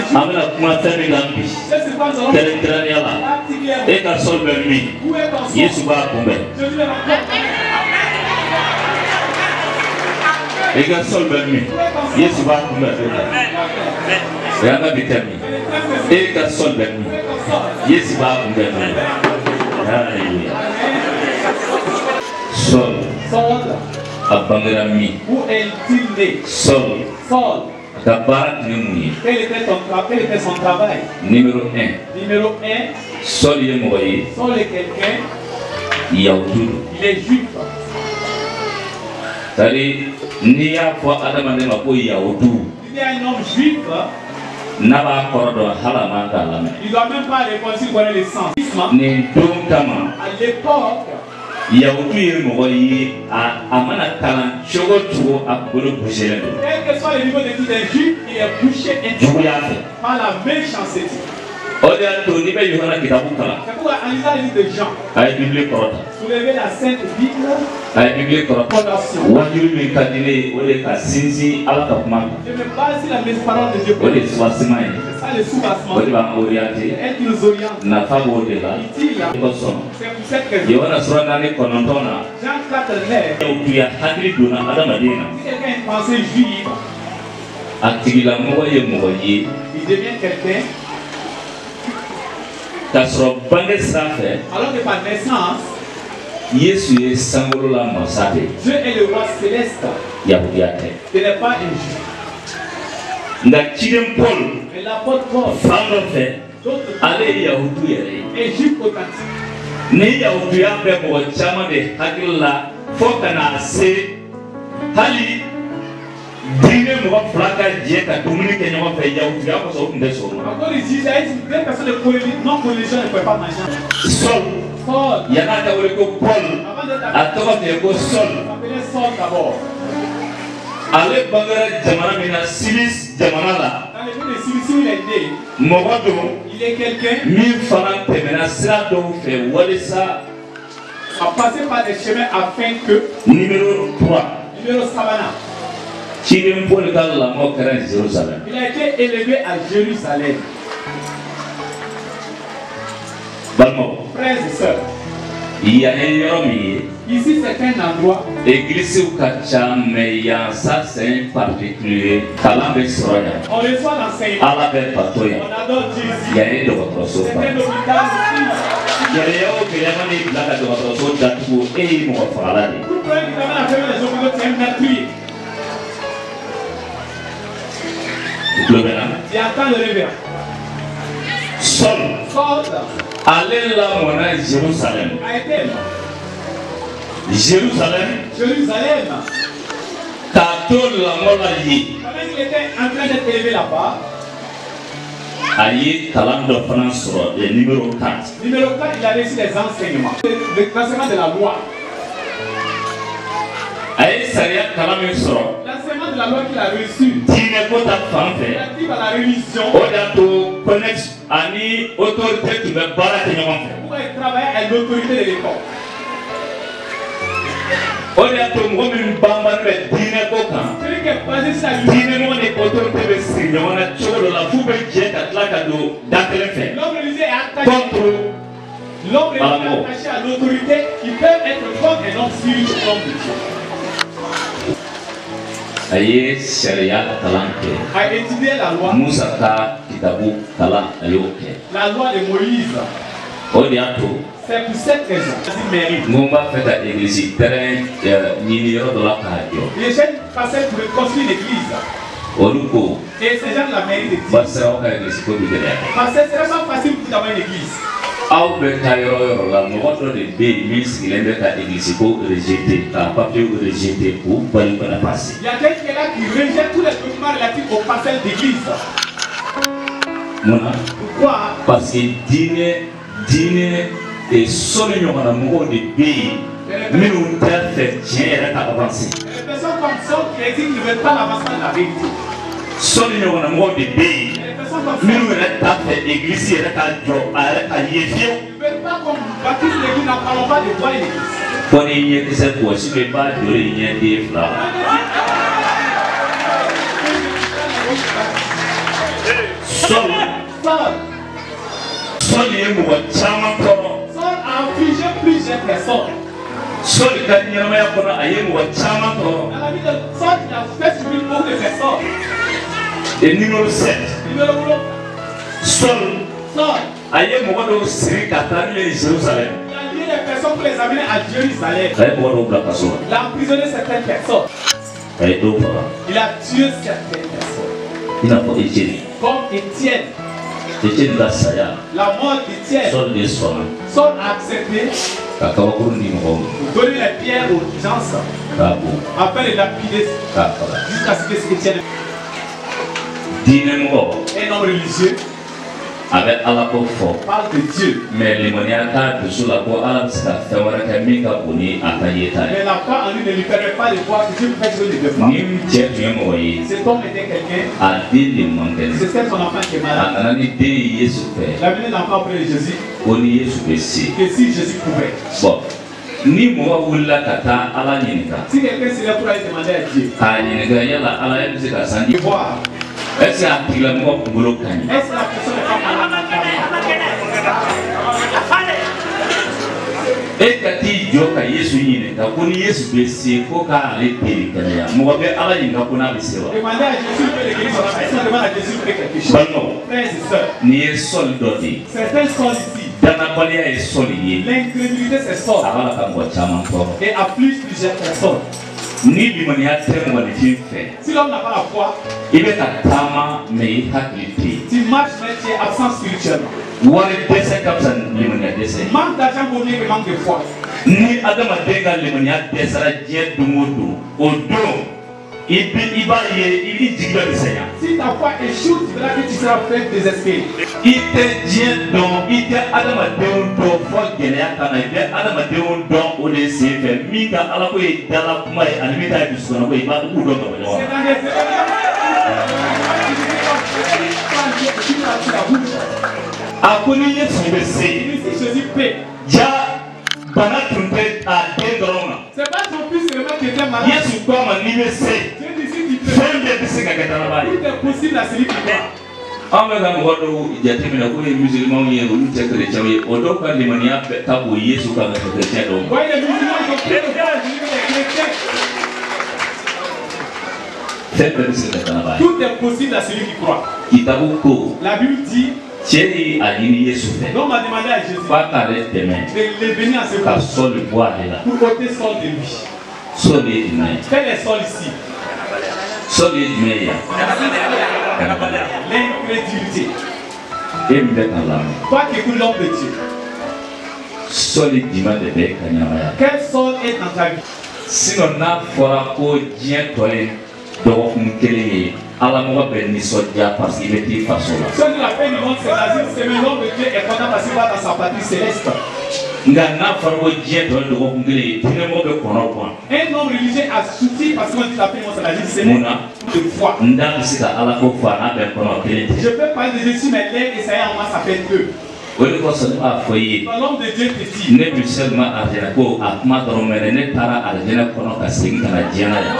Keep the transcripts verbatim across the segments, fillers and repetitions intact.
amena kuma fɛn gambi kɛrɛnkɛrɛnnenya la e ka sɔli bɛ min Yesu b'a kunbɛn e ka sɔli bɛ min Yesu b'a kunbɛn o y'an ka bi tɛ min e ka sɔli bɛ min Yesu b'a kunbɛn haleluya sɔli a bangera min sɔli ta baara tun ye mun ye quel était ton tra- quel était son travail numéro un numéro un sɔli ye mɔgɔ ye Saul est quelqu'un yahudu il est juif c'est-à-dire n'i y'a fɔ adamaden ma ko yahudu il y a un homme juif n'a b'a kɔrɔ dɔn hali a man k'a lamɛn il doit même pas répondre s'il connaît le sens nin don kama à l'époque yahudu ye mɔgɔ ye a a mana kalan cogo o cogo a kunkolo goselen don quel que soit le niveau d'études d'un juif il est bouché juguya fɛ par la méchanceté. o de y'a to n'i bɛ Yohana kitabu kalan C'est pourquoi en lisant le livre de Jean a ye bibili kɔrɔta soulevez la sainte Bible a ye bibili kɔrɔta fondation. wajulu min ka di ne ye o de ka sinsin Ala ka kuma kan Je me base sur la même parole de Dieu. o de ye subaseman ye C'est ça le soubassement. o de b'an orienté Elle qui nous oriente. nafa b'o de la Utile. i ka sɔn C'est pour cette raison. Yohana sura naani kɔnɔntɔn na Jean quatre neuf. yahuduya hakili donna adamaden na Si quelqu'un a une pensée juive, a tigilamɔgɔ ye mɔgɔ ye il devient quelqu'un. k'a sɔrɔ bange sira fɛ Alors que par naissance, Yesu ye sankolola masa de Dieu est le roi céleste. yahudiya tɛ Ce n'est pas un juif. nka ciden Paul Mais l'apôtre Paul, fan dɔ fɛ d'autres ale ye yahudu yɛrɛ ye est juif authentique. ni yahuduya bɛ mɔgɔ caman de hakili la fo ka na se hali diinɛ mɔgɔ fila ka jɛ ka dumuni kɛ ɲɔgɔn fɛ yahuduya kosɔn o tun tɛ sɔn o ma. Encore ici, il y a deux personnes de polémique, non religieuses ne peuvent pas manger. Saul Saul, yan'a ka wele ko Paul avant d'être a tɔgɔ tun ye ko Saul on s'appelait Saul d'abord. ale bangera jamana min na Silis jamana la Dans le pays de Cilicie où il est né, mɔgɔ don il est quelqu'un min fana tɛmɛna sira dɔw fɛ walisa à passer par des chemins afin que, numéro trois numéro Savana, ciden Paul ka lamɔ kɛra Jérusalem il a été élevé à Jérusalem. balimaw Frères et sœurs, yan ye yɔrɔ min ye ici c'est un endroit, églisiw ka ca mais yan ça c'est un particulier kalan bɛ sɔrɔ yan on reçoit l'enseignement, Ala bɛ bato yan on adore Jésus. yan ye dɔgɔtɔrɔso C'est ba un hôpital aussi. gɛlɛya o gɛlɛya ma n'i bila ka dɔgɔtɔrɔso datugu e ye mɔgɔ fagala de ye Tout problème qui t'amène à fermer les hôpitaux, c'est un meurtrier. i tulo bɛ na Tu entends le réveil. Saul Saul ale lamɔna Jérusalem a été Jérusalem Jérusalem. k'a to lamɔ la yen Pendant qu'il était en train d'être élevé là-bas, a ye kalan dɔ fana sɔrɔ le numéro quatre numéro quatre, il a reçu des enseignements. Les enseignements de la loi. a ye sariya kalan min sɔrɔ L'enseignement de la loi qu'il a reçu, diinɛ ko ta fan fɛ relatif à la religion, o de y'a to connex ani autorité tun bɛ baara kɛ ɲɔgɔn fɛ pourquoi il travaillait à l'autorité de l'époque. o de y'a to mɔgɔ min banbali bɛ diinɛ ko kan Celui qui est basé sur la religion, diinɛmɔgɔ ni autorité bɛ siri ɲɔgɔn na cogo dɔ la f'u bɛ jɛ ka tila ka don da kelen fɛ l'homme religieux est attaché. contre L'homme religieux Bravo. est attaché à l'autorité qui peut être comme un homme spirituel, homme de Dieu. a ye sariya kalan kɛ A étudié la loi, Musa ka kitabu kalan a y'o kɛ la loi de Moïse. o de y'a to C'est pour cette raison qu'il mérite. n ko n b'a fɛ ka église terrain ɲini yɔrɔ dɔ la k'a jɔ Les jeunes passaient pour construire une église. olu ko Et ces gens la mairie de Dieu. barisa aw ka église ko bi gɛlɛya Parce que c'est vraiment facile pour d'avoir une église. aw bɛ taa yɔrɔ o yɔrɔ la mɔgɔ dɔ de bɛ yen min sigilen bɛ ka église ko rejeté k'a papier rejeté k'u bali kana passer Il y a quelqu'un qui est là qui rejette tous les documents relatifs aux parcelles d'église. munna Pourquoi? parce que diinɛ diinɛ e sɔli ɲɔgɔnna mɔgɔw de bɛ yen minnu t'a fɛ tiɲɛ yɛrɛ ka avancer Les personnes comme ça qui existent ne veulent pas l'avancement de la vérité. sɔli ɲɔgɔnna mɔgɔw de bɛ yen Les personnes comme ça minnu yɛrɛ t'a fɛ église yɛrɛ ka jɔ a yɛrɛ ka ye fiyewu ne veulent pas qu'on baptise l'église, n'en parlons pas de voir une église. fɔ ni ɲɛkisɛ wɔsi bɛ b'a joli ɲɛden fila Saul Saul. Saul ye mɔgɔ caman tɔɔrɔ. Saul a affligé plusieurs personnes. Saul ka ɲɛnamaya kɔnɔ a ye mɔgɔ caman tɔɔrɔ. Dans la vie de Saul, il a fait subir beaucoup de personnes. Et numéro sept. Numéro un. Saul Saul. a ye mɔgɔ dɔw siri ka taa n'u ye Jérusalem. Il a lié les personnes pour les amener à Jérusalem. A ye mɔgɔ dɔw bila kaso la. Il a emprisonné certaines personnes. A ye dɔw faga. Il a tué certaines personnes. I n'a fɔ Étienne. Comme Étienne. Étienne ka saya. La mort d'Étienne. Saul de sɔnna. Saul a accepté Ka kabakuru di mɔgɔw ma. de donner les pierres aux gens K'a bon. afin de lapider K'a faga. jusqu'à ce que Étienne, Diinɛmɔgɔ un homme religieux, a bɛ Ala ko fɔ. parle de Dieu. Mais limaniya t'a dusu la ko Ala bɛ se ka fɛn wɛrɛ kɛ min ka bon ni a ka yeta ye. Mais la foi en lui ne lui permet pas de voir que Dieu peut faire ce qu'il ne peut pas. Ni cɛ tun ye mɔgɔ ye. Cet homme était quelqu'un, A den de man kɛnɛ. c'est son enfant qui est A malade. nana ni den ye Yesu fɛ. Il a mené l'enfant auprès de Jésus, Ko ni Yesu bɛ se. que si Jésus pouvait. Bon ni mɔgɔ wulila ka taa Ala ɲininka. Si quelqu'un se lève pour aller demander à Dieu, K'a ɲininka yala Ala ye bɛ se ka sanji. de voir, Est ce que a tigilamɔgɔ kunkolo ka ɲi. est-ce que la personne n'est pas malade? E ka t'i jɔ ka Yesu ɲininka ko ni Yesu bɛ se ko k'ale deli kɛnɛya. Mɔgɔ bɛ Ala ɲininka ko n'a bɛ se wa. Demander à Jésus de guérir son enfant. Si on demande à Jésus de faire quelque chose, Balimaw frères et sœurs, nin ye Sɔli dɔ de ye. certains sont ici. Danabaliya ye Sɔli ye. L'incrédulité c'est A Saul b'a la ka mɔgɔ caman tɔɔrɔ. et afflige plusieurs personnes. Ni limaniya tɛ mɔgɔninfin fɛ. Si l'homme n'a pas la foi, I bɛ ka taama mɛ i hakili tɛ yen. tu marches mais tu es absent spirituellement. Wari dɛsɛ ka fisa ni limaniya dɛsɛ. Manque d'argent vaut mieux que manque de foi. Ni adamaden ka limaniya dɛsɛra diɲɛ don o don, o don i bɛ i b'a ye i ni jigila bɛ sɛgɛn. Si ta foi échoue, tu verras que tu seras fait désespérer. I tɛ diɲɛ dɔn, i tɛ adamadenw dɔn fɔ gɛlɛya ka na, i bɛ adamadenw dɔn o de sen fɛ. Min ka Ala ko ye dala kuma ye ani min ta ye dusukɔnɔ ko ye, i b'a i b'u dɔn ka bɔ ɲɔgɔn na. C'est dans les A ko ni Yesu bɛ se, si Jésus paie. ja bana tun tɛ a den dɔrɔn ma. C'est pas son fils seulement qui était malade. Yesu ko a ma n'i bɛ se, Dieu dit si tu peux, fɛn bɛɛ bɛ se ka kɛ dalaba ye. tout est possible à celui qui croit. An bɛ ka mɔgɔ dɔw jateminɛ k'o ye musulmanw ye olu tɛ chrétiens ye, o dɔw ka limaniya bɛɛ ka bon Yesu kan ka kɛ chrétien dɔw ma. Voyez les musulmans, ils ont plus de foi à Jésus que les chrétiens. Fɛn bɛɛ bɛ se ka kɛ dalaba ye. Tout est possible à celui qui croit. Kitabu ko La Bible dit, cɛ ye a ɲini Yesu fɛ l'homme a demandé à Jésus k'a k'ale dɛmɛ de les venir à ce ka point Sɔli bɔ ale la. pour ôter Saul de lui. Sɔli ye jumɛn ye? Quel est Saul ici? Sɔli ye jumɛn ye yan? L'incrédulité. E min bɛ ka lamɛn. Toi qui écoutes l'homme de Dieu, Sɔli jumɛn de bɛ ka ɲɛnamaya? quel Saul est dans ta vie? Sinon n'a fɔra ko diɲɛ tɔ ye dɔgɔkun kelen ye, Ala mɔgɔ bɛ nisɔndiya parce que i bɛ t'i faso la. Ceux qui la paix du monde, c'est l'asile, c'est le nom de Dieu est content parce qu'il va dans sa patrie céleste. Nka n'a fɔra ko diɲɛ tɔ ye dɔgɔkun kelen ye, diinɛmɔgɔ bɛ kɔnɔ gan. Un homme religieux a souci parce qu'on dit la paix du monde, c'est l'asile céleste. Mun na? De foi. N da bɛ se ka Ala ko fɔ a n'a bɛ kɔnɔ kelen tɛ. Je peux parler de Jésus, mais l'air et ça y est, en moi, ça fait deux. O de kosɔn ne b'a fɔ i ye, Quand l'homme de Dieu te dit, ne bɛ seulement arijɛnɛ ko a kuma dɔrɔn mɛ dɛ, ne taara arijɛnɛ kɔnɔ ka segin ka na diɲɛ na yan.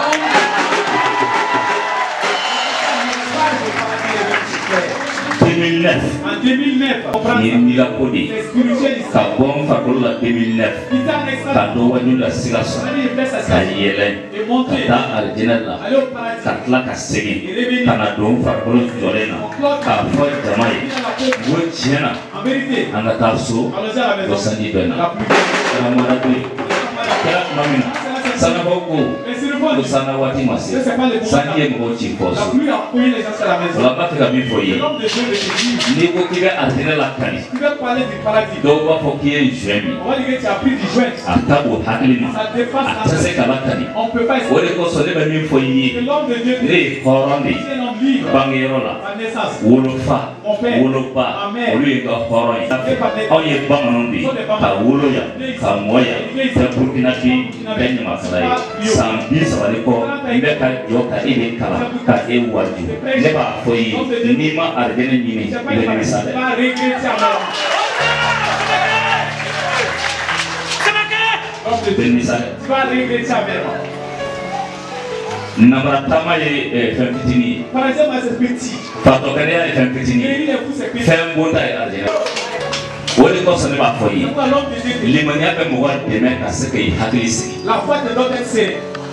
deux mille neuf en deux mille neuf, on prend nin ye milako de ye. c'est spirituel ici. Ka bɔ n farikolo la deux mille neuf Il t'a un extra. ka dɔ waju la Sikaso Allez, il fait sa ka science. yɛlɛ Et ka monter. taa arijɛnɛ la Allez au paradis. ka tila ka segin ka na don n farikolo jɔlen na k'a fɔ jama ye Viens à la paix. n ko tiɲɛ na En vérité, an ka taa so allons-y à la ko maison. sanji bɛ La na. pluie. Kɛra mɔnako ye, kɛra tuma min na sannabaw ko Mais c'est le bon ko Dieu. sanna waati ma se, C'est pas le bon sanji ye temps. mɔgɔw ci fɔ La so. pluie a pouillé les gens à la O maison. la n b'a fɛ ka min fɔ i ye, L'homme de Dieu veut te dire, n'i ko k'i bɛ arijɛnɛ lakari, tu veux parler du paradis. dɔw b'a fɔ k'i ye nsuɲɛ min, On va dire que tu as pris du joint. a ta b'o hakili ma, Ça dépasse a tɛ la se ka lakari. On ne peut pas O de kosɔn ne bɛ min fɔ i ye, que l'homme de Dieu ne dit, ye hɔrɔn de ye, c'est un homme libre bangeyɔrɔ la, à naissance. wolofa, Mon père, woloba, ma mère, olu ye ka hɔrɔn ye. Anw ye bamananw de ye, Sont des ka Bamananws. wolo yan, ka mɔ yan, bɛɛ Burukinabe, bɛɛ Ɲamakala ye. San bi saba de kɔ, n bɛ ka jɔ ka e de kalan, ka e waju. Ne b'a fɔ i ye, n'i ma arijɛnɛ ɲini, i C'est pas bɛ une nimisa tu dɛ. vas regretter à mort. L'homme de I bɛ Dieu, nimisa dɛ. tu vas regretter à mort. Nabaratama ye fɛn fitinin. Par exemple, c'est petit. Fatɔkɛnɛya ye fɛn fitinin. Et il est fou, c'est petit. Fɛn bonta ye alijinɛ. O de kɔsɔn ne b'a fɔ i ye. Limaniya bɛ mɔgɔ dɛmɛ ka se k'i hakili sigi. La foi te donne un serré.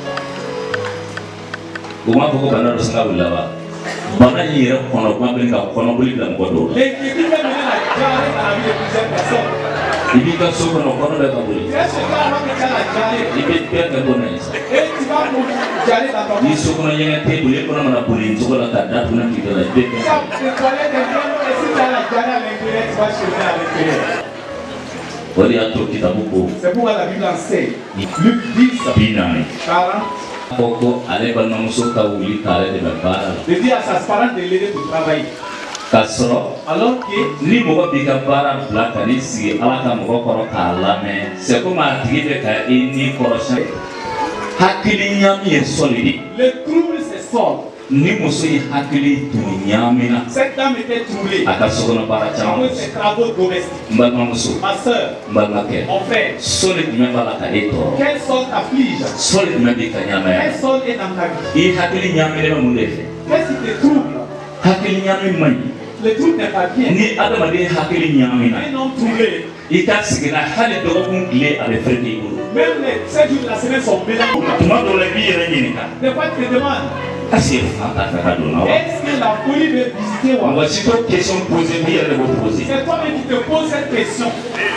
O m'a fɔ ko bana dɔ sanga wulila wa? Bana in yɛrɛ kɔnɔ kuma bɛ ka kɔnɔboli bila mɔgɔ dɔw la. L'inquiétude va mener la diarrhée dans la vie de plusieurs personnes. I b'i ka so kɔnɔ kɔnɔ bɛ ka boli. Tu es chez toi alors que tu as la diarrhée. I bɛ bɛɛ kɛ bɔ n'a ye sa. Et tu vas pour diarrhée dans ton Ni so kɔnɔ ɲɛgɛn tɛ boli, e kɔnɔ mana boli nin cogo la ka da tuguni k'i da la, i bɛ bɛɛ kɛ. les toilettes de viande, et si tu as la diarrhée à l'intérieur, tu vas chemin à l'intérieur. O de y'a to kitabu ko. C'est pourquoi la Bible enseigne. Luc dix, Bi naani. quarante. Ko ko ale balimamuso ka wuli k'ale dɛmɛ baara la. De dire à sa parente de l'aider pour travailler. K'a sɔrɔ Alors que ni mɔgɔ b'i ka baara bila ka n'i sigi Ala ka mɔgɔ kɔrɔ k'a lamɛn, c'est comme a tigi bɛ ka i ni kɔrɔsiyɛn. Hakili ɲami ye sɔli de. le trouble c'est sort. Ni muso ye hakili tun ɲamina. Cette dame était troublée. A ka sokɔnɔ baara caman. Avec ses travaux domestiques. N balimamuso, Ma soeur, n balimakɛ, mon frère, sɔli jumɛn b'a la ka e tɔɔrɔ? quelle sorte t'afflige? Sɔli jumɛn b'i ka ɲamaya? Quelle sorte est dans ta vie? I hakili ɲaminen bɛ mun de fɛ? Qu'est-ce qui te trouble? Hakili ɲami man ɲi. Le trouble n'est pas bien. Ni adamaden hakili ɲamina, Un homme troublé, i ka sigi n'a hali dɔgɔkun tile a bɛ fɛn k'i bolo. même les sept jours de la semaine sont mélangés. Tuma dɔw la i b'i yɛrɛ ɲininka. Des fois tu te demandes, Est-ce que fa t'a fɛ ka don na wa? est-ce que la folie veut visiter moi? Mɔgɔ si t'o question poser n'i yɛrɛ de b'o poser. C'est toi-même qui te poses cette question.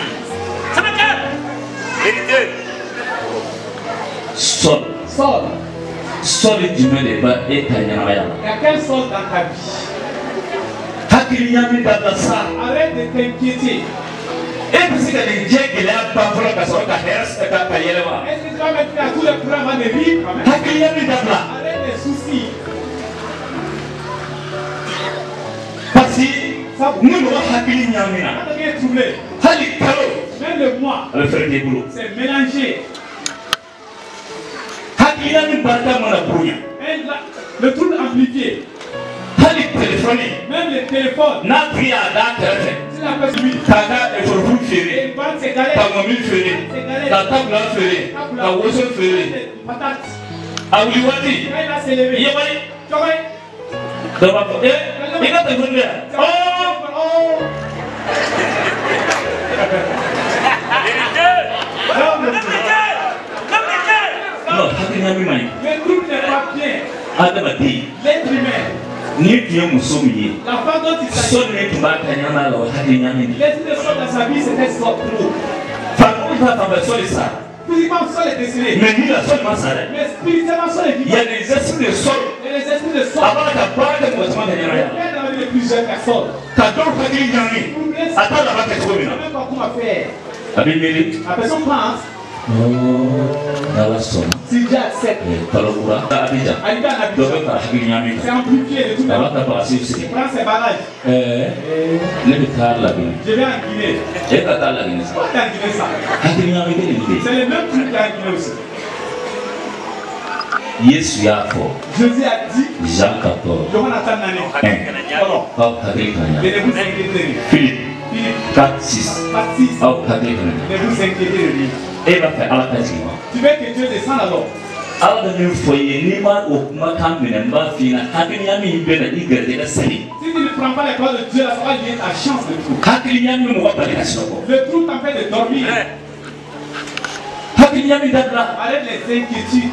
Sɔli, Sors. sɔli jumɛn de b'a e ka ɲɛnamaya la? Il y a quelle sorte dans ta vie? Hakili ɲami dabila sa. Arrête de t'inquiéter. E bɛ se ka nin diɲɛ gɛlɛya ban fɔlɔ ka sɔrɔ ka hɛrɛ ka ka yɛlɛma. Est-ce que tu vas mettre à tous les problèmes avant de vivre quand même? Hakili ɲami dabila. Arrête les soucis. Parce que ni mɔgɔ hakili ɲamina, Quand tu es troublé, hali kalo même le mois, a bɛ fɛrɛ k'i bolo. c'est mélangé. Hakili ɲami barika mana bonya, Et la- le trouble amplifié, hali telefɔni même le téléphone, n'a tigi y'a d'a kɛrɛfɛ si la personne lui, k'a ka forofuru feere, et vend ses galettes, ka mɔbili feere, ka tabula feere, ka woso feere, des patates. a wuli waati Quand il va s'élever, yabali tu vois, dɔ b'a fɔ e i ka telefɔni bɛ yan. oh, oh. Non, mais- Non, hakili ɲami man ɲi. le trouble n'est pas bien. Adamaden L'être humain, n'i tun ye muso min ye, la femme dont il s'agit, sɔli min tun b'a ka ɲɛnamaya la o ye hakili ɲami de. l'esprit de sort dans sa vie, c'était sort trop. Farikolo ta fanfɛ sɔli sara, Physiquement, sort est décédé. mais ni la sɔli ma sa dɛ. Mais spirituellement, sort est Il y a vivant. des esprits de sol. Et les esprits de A sort, b'a la ka baara kɛ mɔgɔ caman ka ɲɛnamaya la. il dans la vie de plusieurs personnes. Ka dɔw hakili ɲami, a t'a laban kɛ cogo min Il ne na. sait même pas comment faire. A bɛ miiri. La personne pense, N'Ala sɔnna, si Dieu accepte, kalo kura Abidjan, elle va en dɔ bɛ Abidjan. fara hakili ɲami C'est kan. amplifié de tout A le b'a monde. ka bagasiw sigi. Il prend ses barrages. Ɛɛ, Et ne bɛ taa Laginɛ. je vais en Guinée. E ka taa Laginɛ sa. Pourquoi t'es en Guinée ça? Hakili ɲami bɛ nin de. C'est le même truc qu'il y a en Guinée aussi. Yesu y'a fɔ. Jésus a dit, Jean quatorze. Jonathan Nane. Pardon. Aw hakili ka ɲa. Ne vous inquiétez. Philippe Philippe, quatre six. Baptiste, Aw hakili ka ɲa. ne vous inquiétez de lui. E b'a fɛ Ala ka jigin ma. Tu veux que Dieu descende alors? Ala bɛ min fɔ i ye n'i ma o kumakan minɛ n b'a f'i ɲɛna hakili ɲami in bɛ na i garijɛgɛ sɛri. Si tu ne prends pas les paroles de Dieu, ça va lier ta chance de tout. Hakili ɲami bɛ mɔgɔ bali ka sunɔgɔ. Le trou t'empêche de dormir. Hakili ɲami dabila. Arrête les inquiétudes.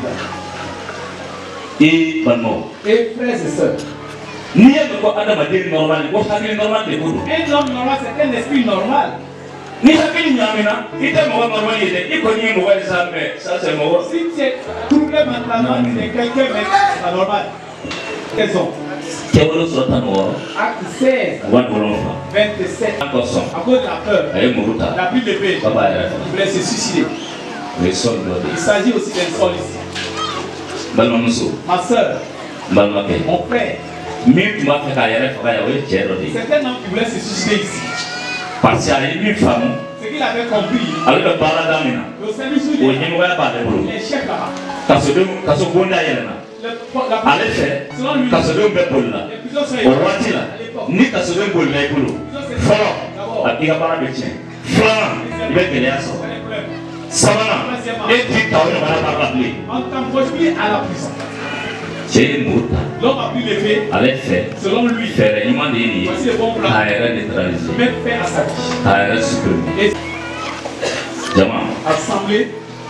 E balimaw, Et frères et sœurs, n'i ye mɛn ko adamaden normal ko hakili normal de ko don. un homme normal, c'est un esprit normal. Ni hakili ɲamina i tɛ mɔgɔ normal ye dɛ i kɔni ye mɔgɔ ye sa mais ça c'est mɔgɔ. Si tu es troublé mentalement, tu es quelqu'un, mais c'est pas normal. Raison. Kɛwale sɔrɔ tan ni wɔɔrɔ Acte seize, wari wolonwula. vingt-sept. An ka sɔn À cause de la peur, a ye muru ta la pile de paix, ba b'a yɛrɛ faga. il voulait se suicider. O ye sɔli dɔ de Il ye. s'agit aussi d'un sol ici. Balimamuso, Ma soeur, n balimakɛ, mon frère, min tun b'a fɛ k'a yɛrɛ faga yan o ye cɛ dɔ de ye. c'est un homme qui voulait se suicider ici. Parce que a ye min faamu Ce qu'il avait compris, ale bɛ baara da min na le service où o les, ɲɛmɔgɔya b'ale bolo. les chefs là-bas, Kasodenw kaso bonda yɛlɛna le, la, ale fɛ selon lui, kasodenw bɛɛ bolila. les prisons sont O waati la à l'époque. ni kasoden bolila i bolo fɔlɔ a i ka baara bɛ tiɲɛ filanan i bɛ gɛlɛya sɔrɔ C'est un problème. sabanan e t'i ta o ɲɔgɔnna baara la bilen. On t'envoie plus à la prison. L'homme a pris l'épée. Selon lui. Voici le bon plan. Mettre fin à sa vie. Et assemblée.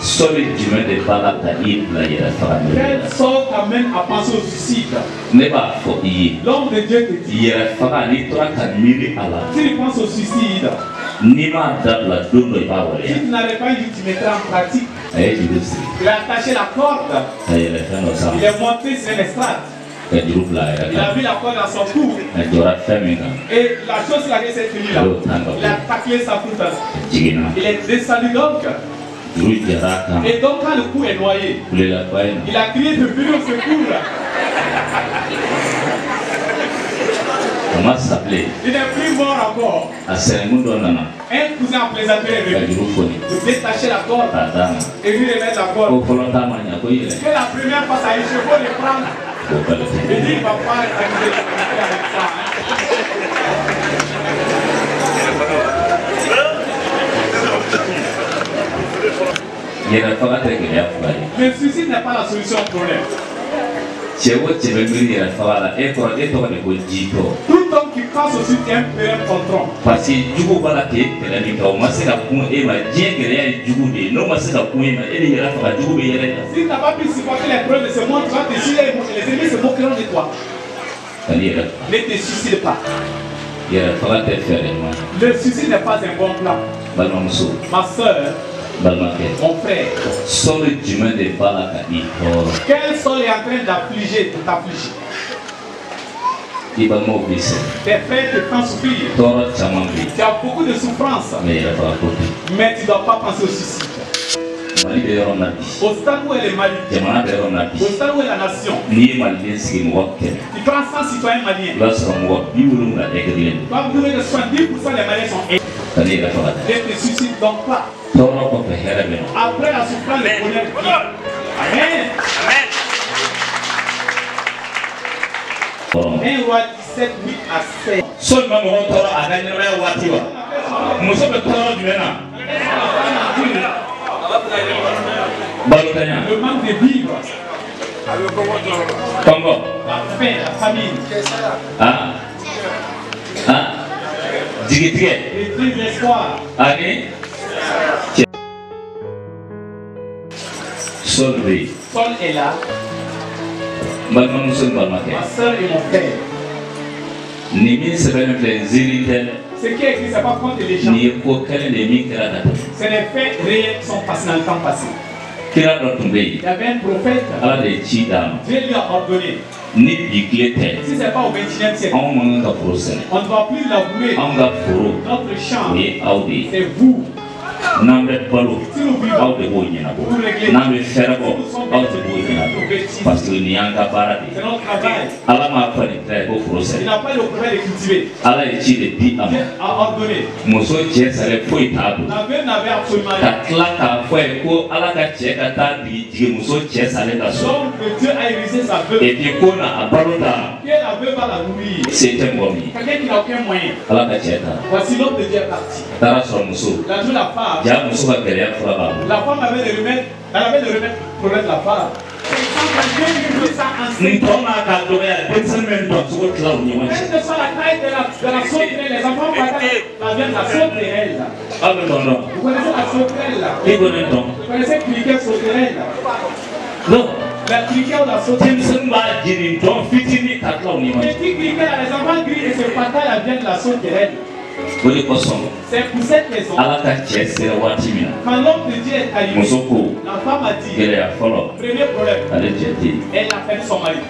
Quel sort t'amène à penser au suicide? L'homme de Dieu te dit. Si tu penses au suicide, si tu n'arrives pas, tu mettras en pratique. Il a attaché la corde. Il est monté sur l'estrade. Il a vu la corde dans son cou. Et la chose sur laquelle c'est fini là, il a taclé sa poutre. Il est descendu donc. Et donc quand le cou est noyé, il a crié de venir au secours. Il n'est plus mort encore. Un cousin a plaisanté avec lui. De détacher la corde et lui remettre la corde. Que la première fois ça a échoué, il faut le prendre. Il dit il ne va pas arriver avec ça. Le suicide n'est pas la solution au problème. Tout homme qui passe au suicide est un péril contre. Parce que Djugo va la tête, elle a dit qu'on m'a fait la pointe et m'a dit qu'elle est Djugo de non, m'a fait la pointe et elle a fait la Djugo et elle. Si tu n'as pas pu supporter les preuves de ce monde, tu vas te suicider et les ennemis se moqueront de toi. Ne te suicide pas. Le suicide n'est pas un bon plan. Ma soeur, mon frère, quel sol est en train d'affliger pour t'affliger? Tes frères te font souffrir. Tu as beaucoup de souffrance. Mais tu ne dois pas penser au suicide. Au stade où elle est Mali, au stade où est la nation, tu prends cent citoyens maliens. Tu vas trouver que soixante-dix pour cent des Maliens sont aidés. Ne te suicide donc pas. Après la souffrance, le bonheur vient. Amen. un roi dix-sept, huit à sept. Seulement mon retour à gagner le Watiwa. Nous sommes le temps du Ménat. Le manque de vivre. Congo. La faim, la famine. Ah. Ah. Digitri. Les désespoirs. Allez. Sol Sol est là. Ma soeur et mon frère. Ce qui est écrit, ce n'est pas contre les gens. C'est les faits réels qui sont passés dans le temps passé. Il y avait un prophète. Dieu lui a ordonné. Si ce n'est pas au vingt-et-unième siècle, on ne va plus labourer notre champ. C'est vous. Si nous vivons, vous réglez. Parce que n'y a pas c'est notre travail. Allah m'a fait Il n'a pas le problème de cultiver. Allah est dit Dieu a ordonné. Moso Dieu s'allait fouiller table. La veuve n'avait absolument rien. Katlaka fouille ko Allah ka Dieu kata di Moso Dieu s'allait la so. Donc Dieu a irisé sa veuve. Et puis qu'on a abaruda. Qui est la veuve à la nourrir? C'est un momi. Quelqu'un qui n'a aucun moyen. Allah ka Dieu ta. Voici l'homme de Dieu est parti. Tara so Moso. La joue la femme. Ja Moso va gagner pour la La femme avait de remettre, elle avait de remettre pour problème de la femme. Quelle que soit la taille de la, de la sauterelle, les enfants partaient la viande de la sauterelle. Vous connaissez la sauterelle là? Vous connaissez criquet sauterelle là? Non. La criquet ou la sauterelle? Petit criquet là, les enfants grillent et se partagent la viande de la sauterelle. C'est pour cette raison. Quand l'homme de Dieu est arrivé, la femme a dit, premier problème, elle a perdu son mari.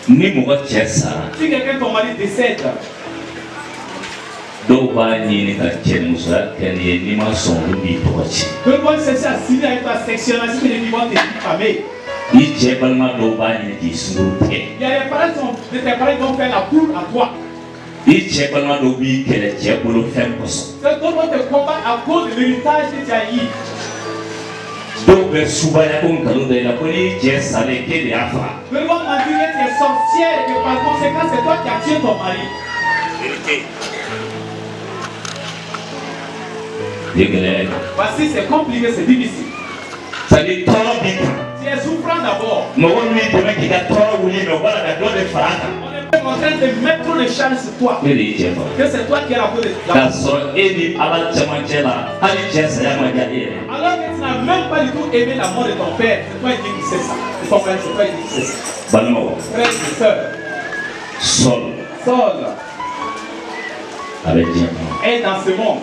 Si quelqu'un ton mari décède, tout le monde s'est assis avec ta sectionnation de vivants des familles. Il y a des parents de tes parents qui vont faire la cour à toi. Cet homme te combat à cause de l'héritage que tu as eu. Le monde m'a dit que tu es sorcière et que par conséquent c'est toi qui as tué ton mari. Voici, c'est compliqué, c'est difficile. Si qui est souffrant d'abord. Mais on lui demande qu'il a trois ou il voilà la douleur de Farata. On est en train de mettre le charge sur toi. Que c'est toi qui es la cause de la alors que tu n'as même pas du tout aimé la mort de ton père. C'est toi qui sais ça. Tu comprends? C'est toi qui sais ça. Frère et soeur. Saul. Saul. Avec Dieu. Et dans ce monde.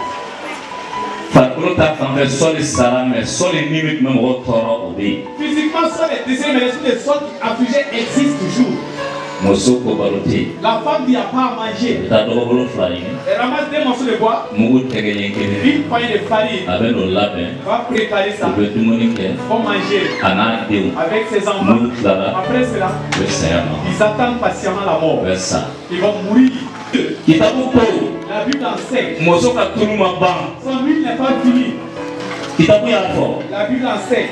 Physiquement, Saul est décédé, mais l'esprit de Saul qui affligé existe toujours. La femme qui n'a pas à manger. Elle ramasse deux morceaux de bois. Une poignée de farine. Va préparer ça. Pour manger. Avec ses enfants. Après cela, ils attendent patiemment la mort. Ils vont mourir. La Bible enseigne. Son huile n'est pas finie. La Bible enseigne.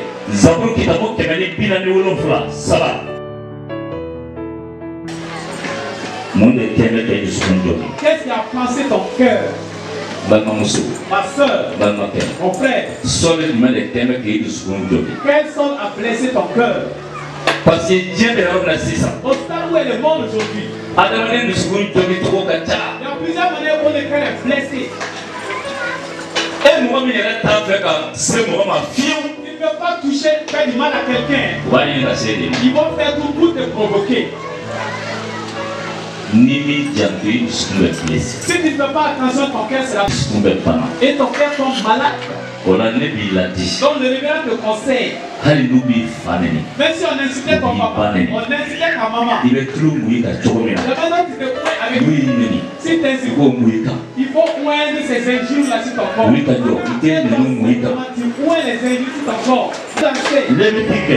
Qu'est-ce qui a placé ton cœur? Ma soeur, mon frère, quel sol a blessé ton cœur? Parce que Dieu est là. Au stade où est le monde aujourd'hui, il y a plusieurs manières où le cœur est blessé. Il ne peut pas toucher, faire du mal à quelqu'un. Ils vont faire tout pour te provoquer. Si tu ne fais pas attention, ton cœur sera et ton cœur tombe malade. Donc le révérend te conseille. Même si on incitait ton papa, on incitait ta maman. La maison tu te points avec lui. Si tu es il faut oindre ces injures là sur ton corps. Tu oins les injures sur ton corps. Lévitique.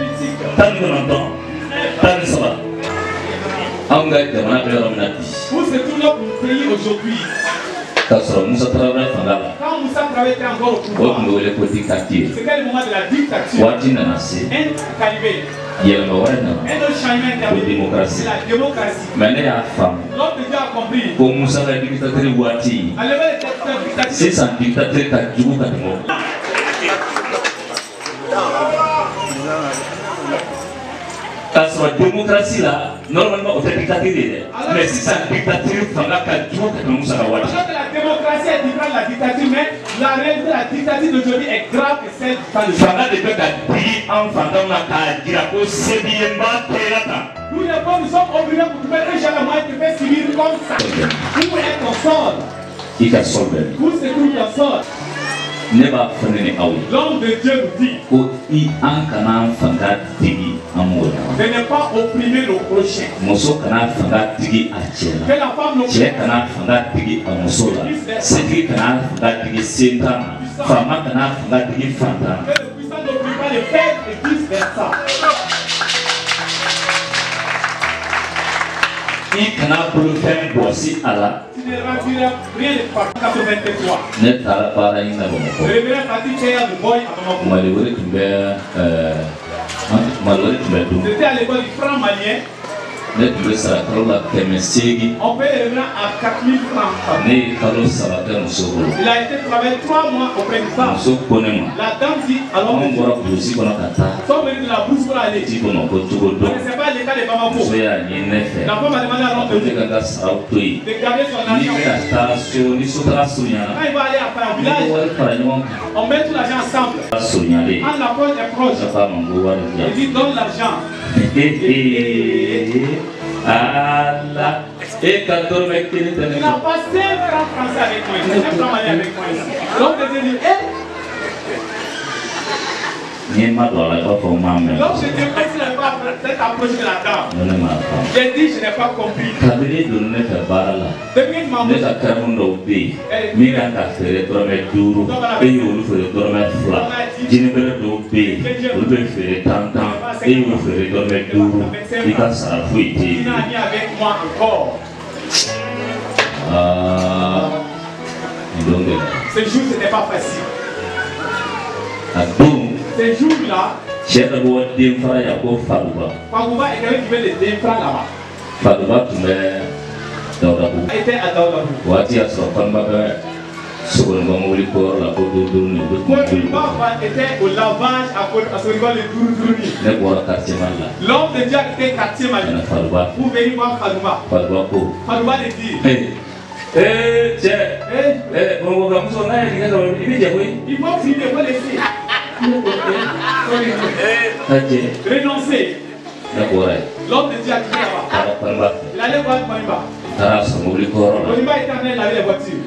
Où se trouve notre pays aujourd'hui? Quand Moussa travaillait encore au pouvoir, c'était le moment de la dictature. Un arrivé. Un autre changement qui avait c'est la démocratie. L'homme de Dieu a compris. À l'éveil de cette dictature. Parce que la démocratie là, normalement, on est dictature. Mais si c'est une dictature, on a qu'à tout que nous avons. La démocratie est différente de la dictature, mais la réalité de la dictature d'aujourd'hui est grave que celle du temps de Dieu. Nous les pauvres, nous sommes obligés pour trouver un jeune moyen de faire civil comme ça. Où est ton sort? Où se trouve ton sort? L'homme de Dieu nous dit de ne pas opprimer le prochain. Que la femme ne n'opprime pas les pères et vice versa. Il cannot plus faire boissy à la. Tu ne remplis rien de partie quatre-vingt-trois. Net à la pareille n'a pas. Le révérend pratique de boy à Bamako. Malheureux qui meurt, malheureux qui meurt. C'était à l'école du franc malien. Net le salaire la Kemesegi. On paye le révérend à quatre mille francs. Né Carlos Salater Moussoro. Il a été travaillé trois mois auprès de ça. La dame dit alors. On voit que aussi qu'on a kata. Sont venus de la bourse pour aller. Si on a pas tout le temps. C'est pas l'état de Bamako. Soyez à Yennefe. La femme a demandé à l'homme de garder son argent. De garder son argent. Ni station, ni soutien. Quand il va aller à un village, on met tout l'argent ensemble. Quand l'approche est proche, il dit donne l'argent. Allah. Et quand on met qu'il est il n'a pas cinq francs français avec moi, cinq francs malais avec moi ici. Donc je dis, eh. Ni ma doit pas pour ma mère. Donc je dis, quand il n'a pas peut-être approché de la dame. J'ai dit, je n'ai pas compris. Kabili de ne faire barala. Depuis que maman. Les accords n'ont pas. Mira qu'a fait dormir duro. Et il vous fait dormir froid. Jinebele d'O P. Vous devez faire tant tant. Et il vous fait dormir duro. Il va s'en fouiller. Il n'a mis avec moi encore. Ah. Donc. Ce jour, c'était pas facile. Ah bon. Ces jours-là, j'ai d'abord des frères à quoi Farouba. Farouba est quelqu'un qui fait des frères là-bas. Farouba, tu mets dans la boue. Était à Daoudabou. Wati a son femme, était au lavage à ce niveau de Douroudouni. L'homme de Dieu était quartier Mali. Vous venez voir Fadouma. Fadouma le dit. Eh, tiens, Eh, eh, on va comme ça, on a dit que il vient oui. il faut finir, il faut laisser. Renoncer. L'homme de Dieu a quitté là-bas. Il allait voir Maniba. Maniba éternel avait les voitures.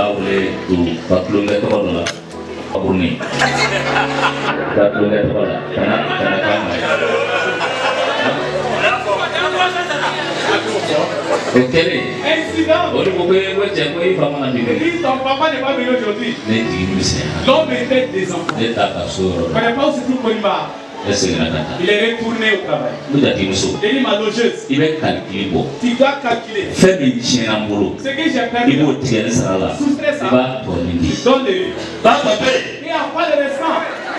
Ok. Incident. Il dit ton papa n'est pas venu aujourd'hui. L'homme était des enfants. Il ne connaît pas où se trouve Maniba. Il est retourné au travail. Il dit ma logeuse. Tu dois calculer. Ce que j'ai perdu. Soustrais ça. Donne-le. Il n'y a pas de restant.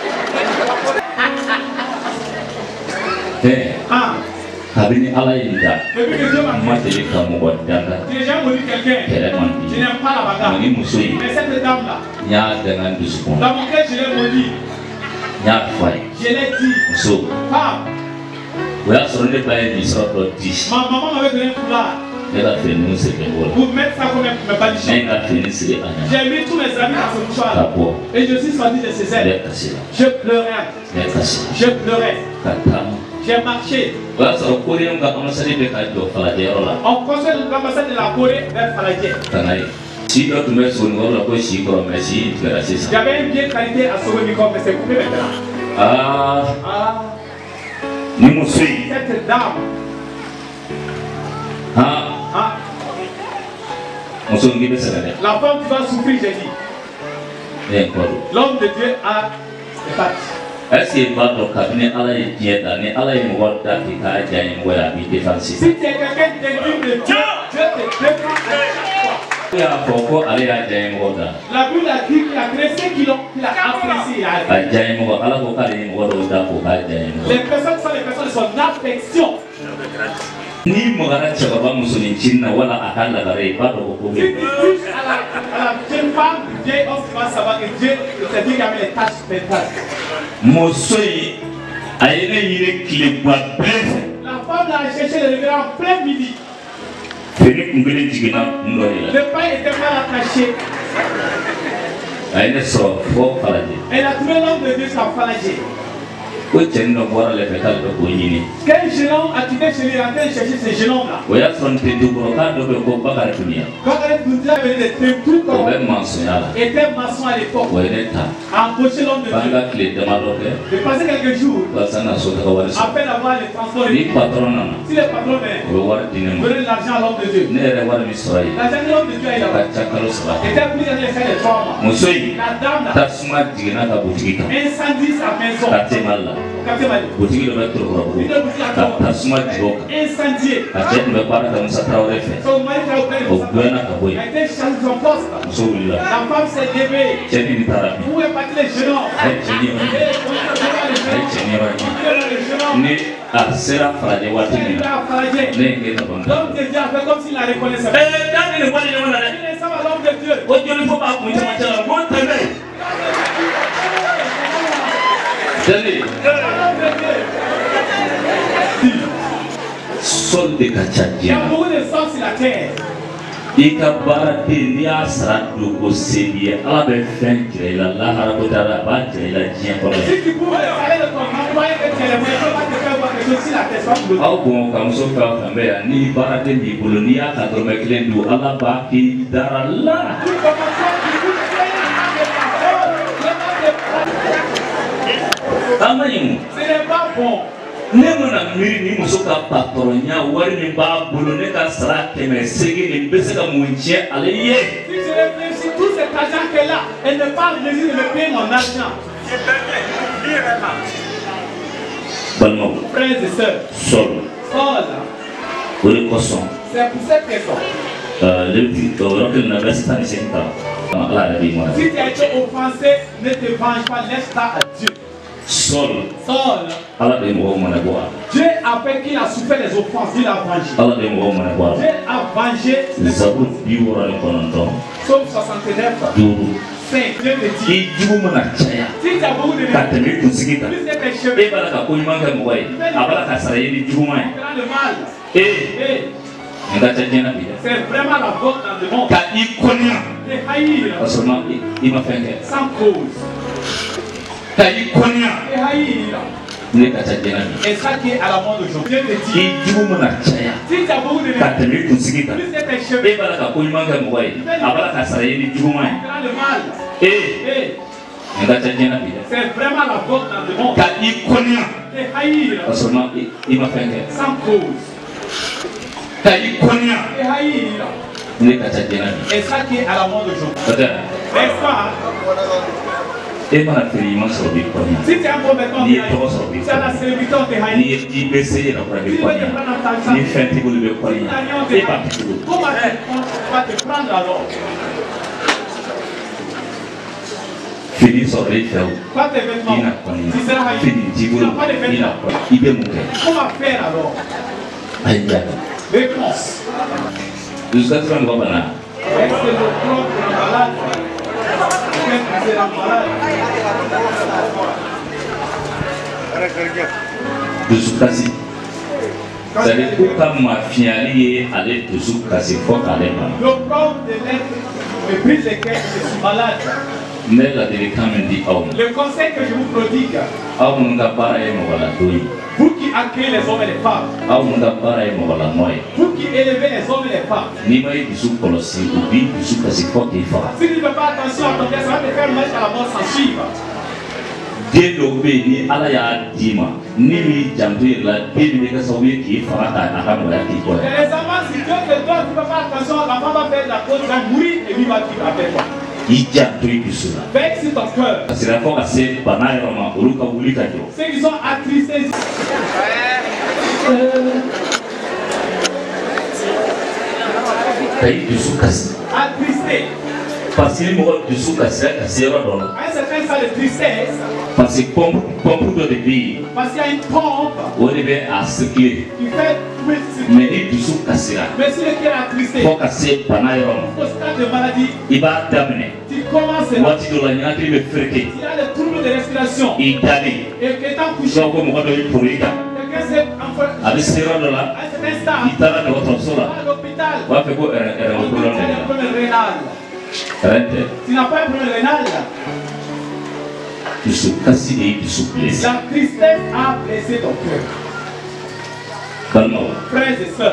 Ah. Kabini ala ye da Depuis que Dieu m'a ma fait, deli ka mɔgɔ danga j'ai déjà maudit quelqu'un. kɛlɛ man Je di n'aime pas la bagarre. ni muso ye Mais cette dame-là, n y'a danga n dusu kɔnɔ dans mon cœur, je l'ai maudit. n y'a fɔ a ye Je l'ai dit. muso Femme, o y'a sɔrɔ ne ba ye nin sɔrɔ dɔ di ma maman m'avait donné un foulard ne ka fini siri o la pour mettre ça comme un ne balichon. ye ka fini siri a ɲɛ J'ai mis tous mes amis dans ce ka mouchoir-là. bɔ Et je suis sorti de ces ne ailes. kasi la Je pleurais. ne kasi Je pleurais. ka taama J'ai marché. o y'a sɔrɔ koreɲɛw ka amasani bɛ ka jɔ falajɛyɔrɔ la On construit l'ambassade de la Corée vers Faladien. ka na ye si dɔ tun bɛ sogonikɔrɔ la ko si kɔrɔ mɛ si tigɛra sisan J'avais une vieille qualité à sauver mes corps, mais c'est coupé maintenant. aa Ah, ni muso in cette dame. han Ah, muso in k'i bɛ sɛgɛn dɛ la femme qui va souffrir, j'ai dit. ne ye n kɔ don. L'homme de Dieu a est parti. Est-ce qu'il va donc kabini ala ye diɲɛ da ni ala ye mɔgɔ da k'i k'a diya ye mɔgɔ ye a b'i défendre sisan. Si tu es quelqu'un d'indigne de Dieu, Dieu te défend à chaque fois. Ne y'a fɔ ko ale y'a diya ye mɔgɔ da La Bible a dit qu'il a créé ceux qui l'ont qu'il a apprécié. Il a a diya ye mɔgɔ ala ko k'ale ye mɔgɔ dɔw da k'o k'a diya ye mɔgɔ. Les personnes sont les personnes de son affection. N'i magara cɛkɔrɔba musonincinin na wala a ka lagare i b'a dɔn ko ko bɛ Si tu yen. touches à la, à la jeune femme, du vieil homme, tu vas savoir que Dieu, c'est Dieu qui a mis les tâches mentales. muso in a ye ne ɲini tileba bɛɛ fɛ La femme l'a cherché le réveil en plein midi. fini kun kelen jiginna kun dɔ de la Le pain était mal attaché. a ye ne sɔrɔ fɔ falajɛ Elle a trouvé l'homme de Dieu sur Faladien. ko cɛnin dɔ bɔra ale fɛ k'ale bɛ k'o ɲini Quel jeune homme a quitté chez lui en train de chercher ce jeune homme-là? o y'a sɔrɔ ntɛntukɔrɔ k'a dɔ bɛ yen ko bakari duniya Quand elle nous a venu de tout o comme bɛ mansonya la était maçon à l'époque, o ye ne ta a embauché l'homme de f'an Dieu. ka tile damadɔ kɛ De passer quelques jours walasa na so taga wari sɔrɔ afin d'avoir les transports. ni patron nana Si le patron venait, o bɛ wari di ne ma donner de l'argent à l'homme de Dieu. ne yɛrɛ wari min sɔrɔ yen L'argent de l'homme de Dieu est a là-bas. ka ca kalo saba kɛ Était plus de les faire les trois mois. muso in La dame là, tasuma jiginna ka butigi kan incendie sa maison. quartier mali la Quartier Mali. butigi dɔ bɛ torokɔrɔbugu Une boutique à ka toi. tasuma jigin o kan Incendié. a cɛ tun bɛ baara kɛ musa tarawele fɛ Son mari a opéré o de sa gɛnna ka bɔ Il a yen été chargé de son poste. muso wulila La femme s'est levée. cɛni nin taara bi Où est parti le jeune homme? a ye cɛni yɔrɔ Eh, ɲini on a trouvé le a jeune ye homme. cɛni yɔrɔ ɲini On a trouvé le jeune homme. ni a sera falajɛ waati min Il na a Faladien. ne ye n kɛ ka ban L'homme de Dieu a fait comme s'il la reconnaissait. ee taa ni nin wale ɲɔgɔn na dɛ Il est ça, l'homme de Dieu. o joli fo b'a kun cɛmancɛ la ko tɛmɛ cɛni L'homme de Dieu. sɔli de ka ca Il y a diɲɛ na beaucoup de sang sur la terre. i ka baara den n'i y'a sara don ko se b'i ye ala bɛ fɛn jira i la lahara ko t'a la a b'a jira i la diɲɛ kɔnɔ Si tu pouvais le salaire de ton employé que tu es le moyen, il va te faire voir quelque chose sur la terre. Sans doute. aw bɔn ka muso fɛn o fɛn bɛ yan ni baaraden b'i bolo n'i y'a ka dɔrɔmɛ kelen dun ala b'a k'i dara la Tout comme toi, tu peux faire des paroles, des paroles. an ma ɲi Ce n'est pas bon. ne mana miiri ni muso ka patɔrɔnya wari min b'a bolo ne ka sara kɛmɛ seegin nin bɛ se ka mun tiɲɛ ale ye Si je réfléchis tout cet argent qu'elle a, elle ne pas en mesure de me payer mon argent. balimaw Frères et sœurs, sɔrɔ Paul, o de kosɔn c'est pour cette raison. ɛɛ le bi o yɔrɔ kelen na bɛ sisan ni segin kan ala yɛrɛ b'i mɔna Si tu as été offensé, ne te venge pas, laisse ça à Dieu. Saul. Saul. Dieu a fait qu'il a souffert les offenses, il a vengé. Dieu a vengé les offenses. Psaume soixante-neuf. cinq. Dieu te dit. Si tu as beaucoup de plus de péchés, il fera le mal. C'est vraiment la faute dans le monde. De haïr. Sans cause. De haïr. Et ça qui est à la mode aujourd'hui. Dieu te dit. Si tu as beaucoup de plus de péchés, il fera le mal. C'est vraiment la faute dans le monde. De haïr. Sans cause. Et ça qui est à la mode aujourd'hui. N'est-ce pas? Si tu es un combattant, tu as la célébrité de haïr. Tu comment tu vas te prendre alors? Fini sur les feux. Pas tes vêtements. Tu seras haïr. Tu n'as pas de vêtements. Comment faire alors? Réponse. Jusqu'à ce qu'on va là. Est-ce que le propre est malade? Est-ce que c'est la malade? Jusqu'à ce ça veut dire que ma fiancée allait jusqu'à ce faut qu'elle le propre de l'être me brise les cœurs, je suis malade. Mais la délicatesse dit le conseil que je vous prodigue. Vous qui accueillez les hommes et les femmes. Vous qui élevez les hommes et les femmes. Si tu ne fais pas attention à ton bien, ça va te faire mal à la mort sans suivre. Dieu l'obéit à la dima. Ni lui jambe la Bible que ça veut qu'il fera à la mort qui quoi. Et les amants, si Dieu te donne, tu ne fais pas attention, la femme va faire la cause, va mourir et lui va vivre avec toi. Veille sur ton cœur. Ceux qui sont attristés. Attristés. Parce qu'il me dit que c'est un certain sens de tristesse. Parce que pompe pompe de vie. Parce qu'il y a une pompe. On est à ce qui est. Il fait mais il dit que c'est mais si le cœur est attristé. Faut casser panaïron. Au stade de maladie. Il va t'amener. Tu commences. Moi tu dois l'amener il le fréquer. Il a des troubles de respiration. Il t'allait. Et que t'as couché. Donc on va donner pour lui. Quelqu'un s'est enfoncé. Avec ce rôle là. À cet instant. Il t'a là votre sol là. À l'hôpital. On va faire quoi un problème. Un problème rénal. Tu n'as pas un problème rénal. Tu suis cassé et tu suis blessé. La tristesse a blessé ton cœur. Calme. Frères et sœurs.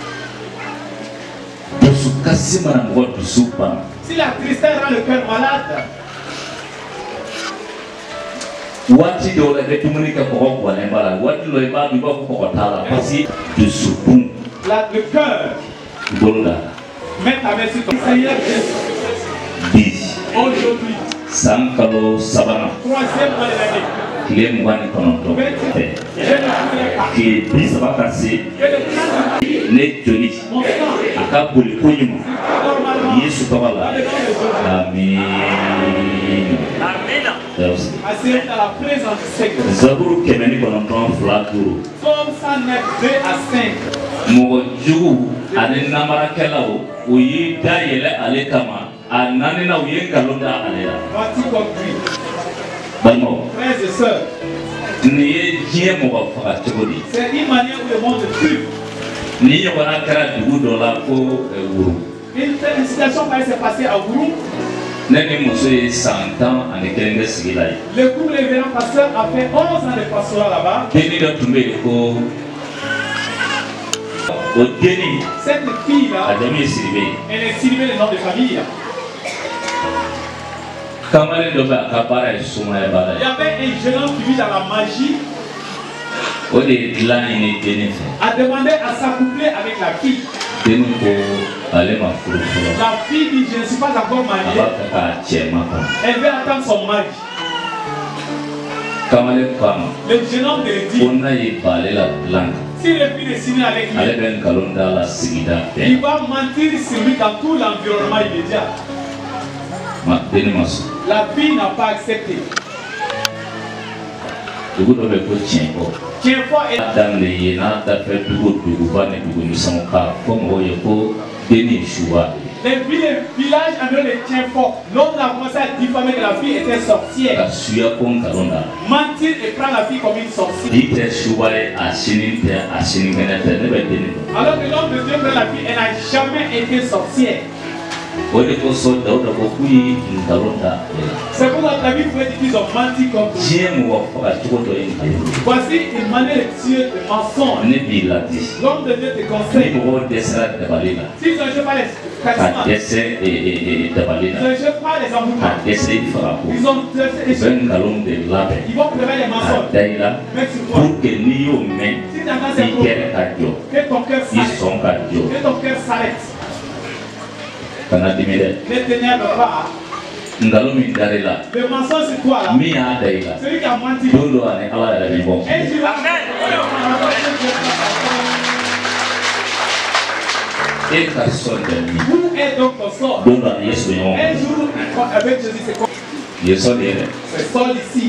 Tu suis cassé madame voix tu suis pas. Si la tristesse rend le cœur malade. Wati de la république pour quoi n'est pas là. Wati le pas du bas pour tala. Parce que tu suis bon. La le cœur. Bolda. Mets ta main sur ton Seigneur Jésus. Aujourd'hui. Sankalo Sabana. Troisième mois de l'année. Il est moins de cononto. Qui est bis va passer. Ne Johnny. Akabuli Kunyuma. Yesu Kabala. Amen. Amen. Asseyez dans la présence du Seigneur. Zaburu Kemeni Kononton Flakuru. Psaume cent neuf, deux à cinq. Mogojugu ane namara kelao uyi da yele ale kama anani na uye kalonda ale la. Voici compris. Balmo. Frères et sœurs. Niye jiye mogo faka chogodi. C'est une manière où le monde tue. Ni yobana kara dugu dola ko wuru. Une situation pareille s'est passée à Wuru. Nene muso ye cent ans ane kelenge sigila ye. Le couple révérend pasteur a fait onze ans de pastorat là-bas. Deni do tumbe ko cette fille-là, elle est sylvée le nom de famille. Il y avait un jeune homme qui vit dans la magie. A demandé à s'accoupler avec la fille. La fille dit je ne suis pas encore mariée. Elle veut attendre son mari. Le jeune homme lui dit s'il est plus dessiné avec lui, il va mentir sur lui dans tout l'environnement immédiat. La fille n'a pas accepté. dugu dɔ bɛ ko tiɲɛfɔ. Tiɲɛfɔ est. daminɛ yen n'a dafɛ dugu duguba ni dugumisɛnw k'a fɔ mɔgɔw ye ko denni ye suba. Les villages environ de Tienfort, l'homme a commencé à diffamer que la fille était sorcière. Mentir et prendre la fille comme une sorcière. Alors que l'homme de Dieu prend la fille, elle n'a jamais été sorcière. C'est pourquoi la Bible dit qu'ils ont menti comme toi. Voici une manière de tuer le mensonge. L'homme de Dieu te conseille. Si je ne pas les ils ont pas les emboutements. Ils ont les ils vont préparer les mensonges. Mais sur toi. Si tu as ces problèmes, que ton cœur s'arrête. Que ton cœur s'arrête. Ne ténèbres pas. Le mensonge c'est toi là. Celui qui a menti. Et tu vas. Où est donc ton sort? Un jour avec Jésus c'est quoi? C'est sol ici.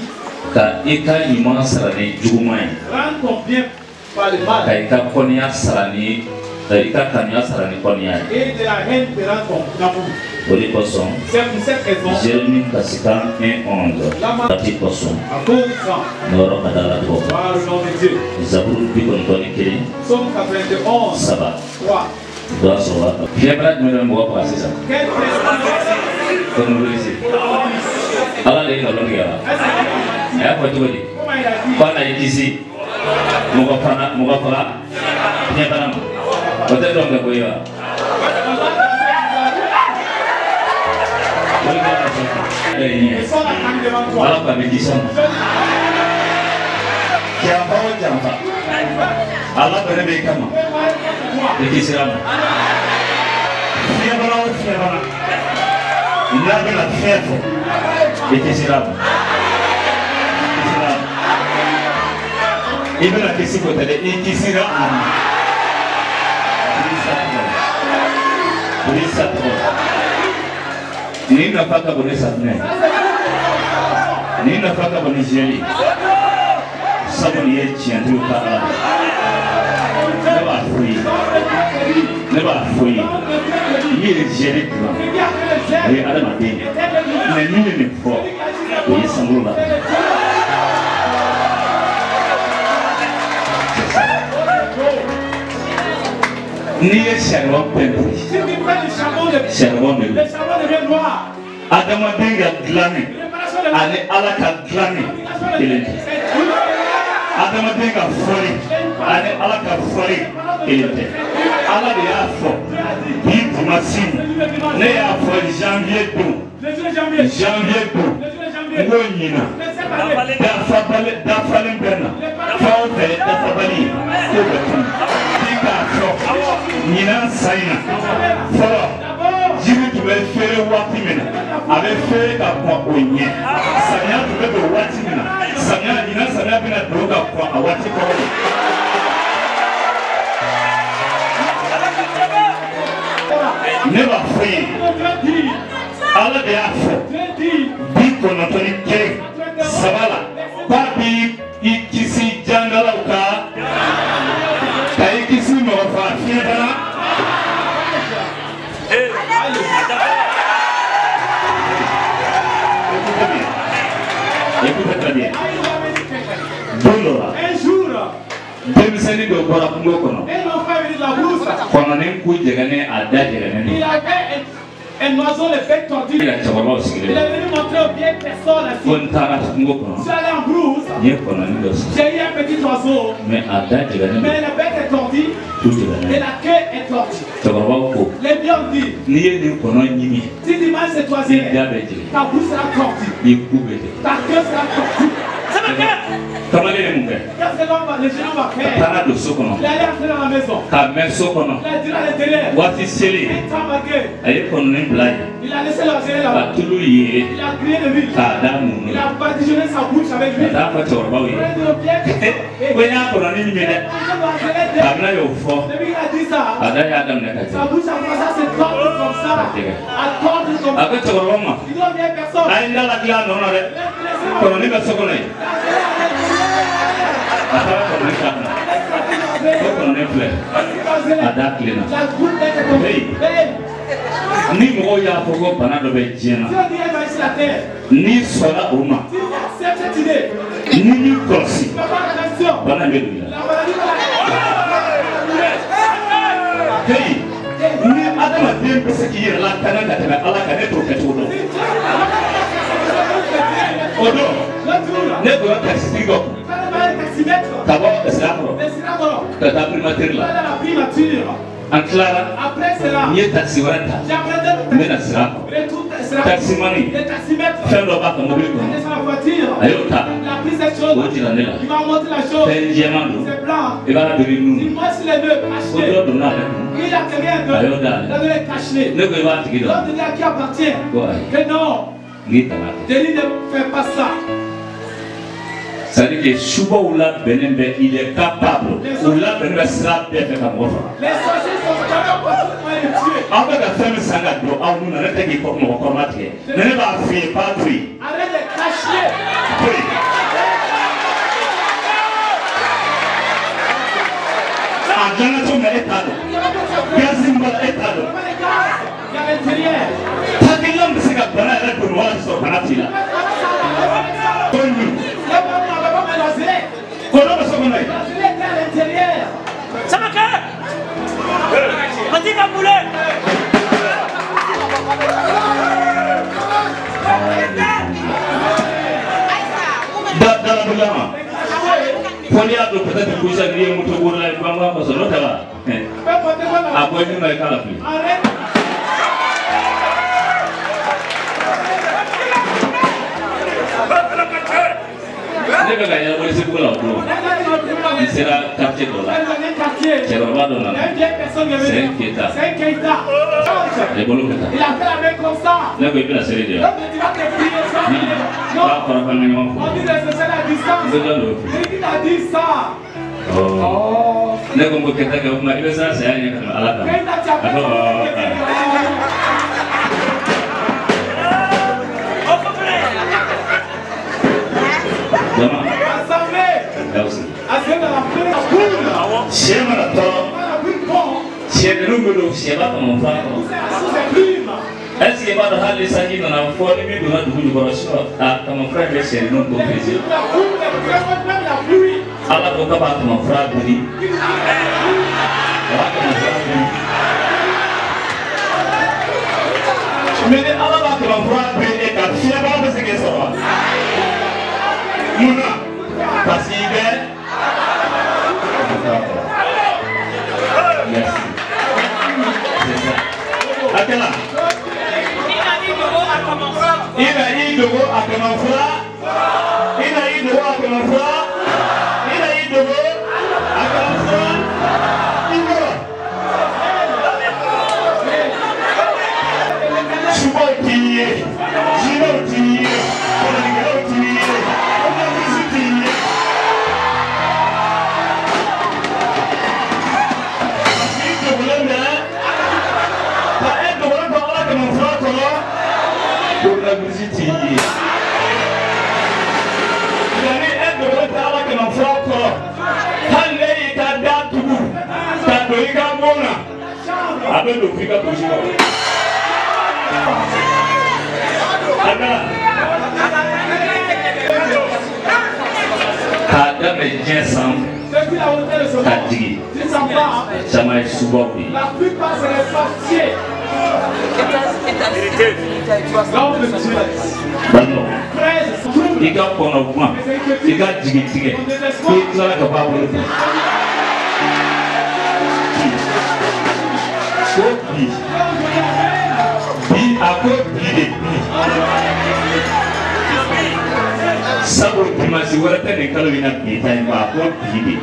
Rends ton bien par le mal. Et de la haine te rend ton amour. C'est pour cette raison. Jérémie Kassikan un onze. À cause de ça. Gloire au nom de Dieu. Zabour Bikon Kiri. Somme quatre-vingt-onze. Saba. trois. Doit savoir. J'aimerais me le voir passer ça. Quel Comme vous le dites. Allah les a l'ongé. Et après tout dit. Quand on est ici, nous va prendre, nous va prendre. Bien pas. Peut-être donc que vous y va. Allah pas me dit ça. Qui a pas au jamba. Allah peut me dire comment. Et qui sera. Fièvre ou fièvre. Il a de la fièvre. Et qui sera. Il veut la question pour t'aider. Et qui sera. Ni n'a pas qu'à bonner sa fenêtre. Ni n'a pas qu'à bonner Jérémie. Sabonier tient tout par là. Ne va fouiller. Ne va fouiller. Il est Jérémie. Il est Adam Adé. Mais lui n'est pas fort. Il est sans là. Ni le charbon peintre. Si tu prends le charbon de charbon de le charbon devient noir. Adam Adé a glané. Allez, Allah a glané. Il est. Adam Adé a folie. Allez, Allah a folie. Il est. Allah a folie. Il pour ma signe. Ne a folie janvier tout. Janvier tout. Ngonyina. Dafabale, dafalen berna. Fawte, dafabali. Nina Saina. Folo. Jiri tu bɛ feere waati min na a bɛ feere ka kɔn o ɲɛ. Samiya tu bɛ don waati min na samiya ɲina samiya bɛna don ka kɔn a waati kɔrɔ de. Ne b'a fɔ ye Ala de y'a fɔ bi kɔnɔntɔn ni kelen saba la k'a bi i kisi jangalaw kan ka i kisi mɔgɔ faga fiɲɛbana. Écoutez très bien. Un jour, denmisɛnnin dɔ bɔra kungo kɔnɔ. Kɔnɔnin ku jɛgɛnen a da jɛgɛnen. Un oiseau le bec tordu. Il est venu montrer aux vieilles personnes assis. Je suis allé en brousse. J'ai eu un petit oiseau. Mais le bec est tordu. Et la queue est tordue. Les vieux ont dit. Si tu manges cet oiseau, ta bouche sera tordue. Ta queue sera tordue. Comment est mon père? Qu'est-ce que les gens vont faire? Il est allé entrer dans la maison. Il a dit à l'intérieur. Il a laissé l'oiseau là-bas. Il a crié de lui. Il a badigeonné sa bouche avec lui. Il a dit au pied. Depuis qu'il a dit ça, sa bouche a commencé à se tordre comme ça. À tordre comme ça. Il doit bien personne. fleur. Ada clé na. Hey. Ni mo ya fogo bana do be jena. Ni sola uma. Ni ni kosi. Bana be do. Hey. Ni adama dem be se ki la kana da kana ala kana to ka to do. Odo. Ne do ka sigo. Tabo esramo. Tata primature la. En clara, après cela, il y a taxi warata. Mais la sera. Taxi money. Faire le bac en mobile. Ayota. La prise de chose. Il m'a montré la chose. C'est diamant. C'est blanc. Il va la donner nous. Dis-moi si les deux cachés. Il a quelqu'un de. Ayota. Il a donné caché. Ne peut pas te guider. L'homme de Dieu qui appartient. Que non. Dieu ne fait pas ça. C'est-à-dire que Chouba Oula Benembe, il est capable. Oula Benembe sera bien fait comme moi. Les sorciers sont capables de les tuer. Avec la femme Sangado, on n'a pas dit pour nous combattre. Ne va faire pas tuer. Arrête de cacher. Oui. En Jonathan est à Gazimba est à l'eau. Il y a l'intérieur. Takilam de Segabana est pour moi sur Panatila. Ça va faire. Vas-y, va bouler. Dans la boulama. Folia do peut-être que vous avez un moto pour la femme parce que l'autre là. Après nous n'avons pas la pluie. Ne vais pas gagner le pour l'autre. Il sera quartier de là. C'est le roi de là. C'est un Keita. C'est un Keita. Les bolos Keita. Il a fait la main comme ça. Ne vais pas la série de là. Non. On dit que c'est la distance. Il a dit ça. Oh. Ne vais pas Keita que vous m'avez ça, c'est un Keita. À la table. Siapa nak tahu? Siapa dulu dulu siapa kamu tahu? Siapa dah hal lagi mana? Kalau ini dulu dulu juga rasio. Ah, kamu frag siapa dulu dulu bezi. Allah buka bak kamu frag beri. Allah kamu frag beri. Mene Allah bak kamu frag beri. Ekat siapa apa sih kesalahan? Muna, pasti be. Yes. Akela. Ina idogo akamafra. Ina idogo akamafra. Ina idogo akamafra. Ido. Suboti. Suboti. Suboti. La visite hier. L'année est de retard que l'on frappe. Allez, il a daté tout. T'as donné qu'à mon avec le frigo pour jouer. Adam est bien sans. Tadi. Ça m'a souvent dit. La plupart c'est les sorciers. Ika kono kuma, ika jigi jigi, ika la kapa wuli. Kopi, bi ako bi de bi. Sabo dimasi wala tene kalau ina bi tanya ako bi de.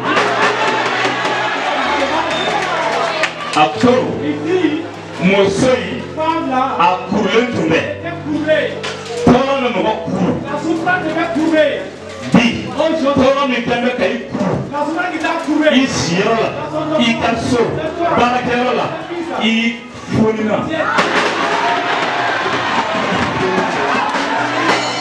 Akto, mosoi. A couler tout le Comment ne m'a couru? La souffrance devait courir. Dis, comment ne t'aime qu'à y courir? La souffrance qui t'a couru. Ici, là, il t'a sauvé. Barakerola, il fourna.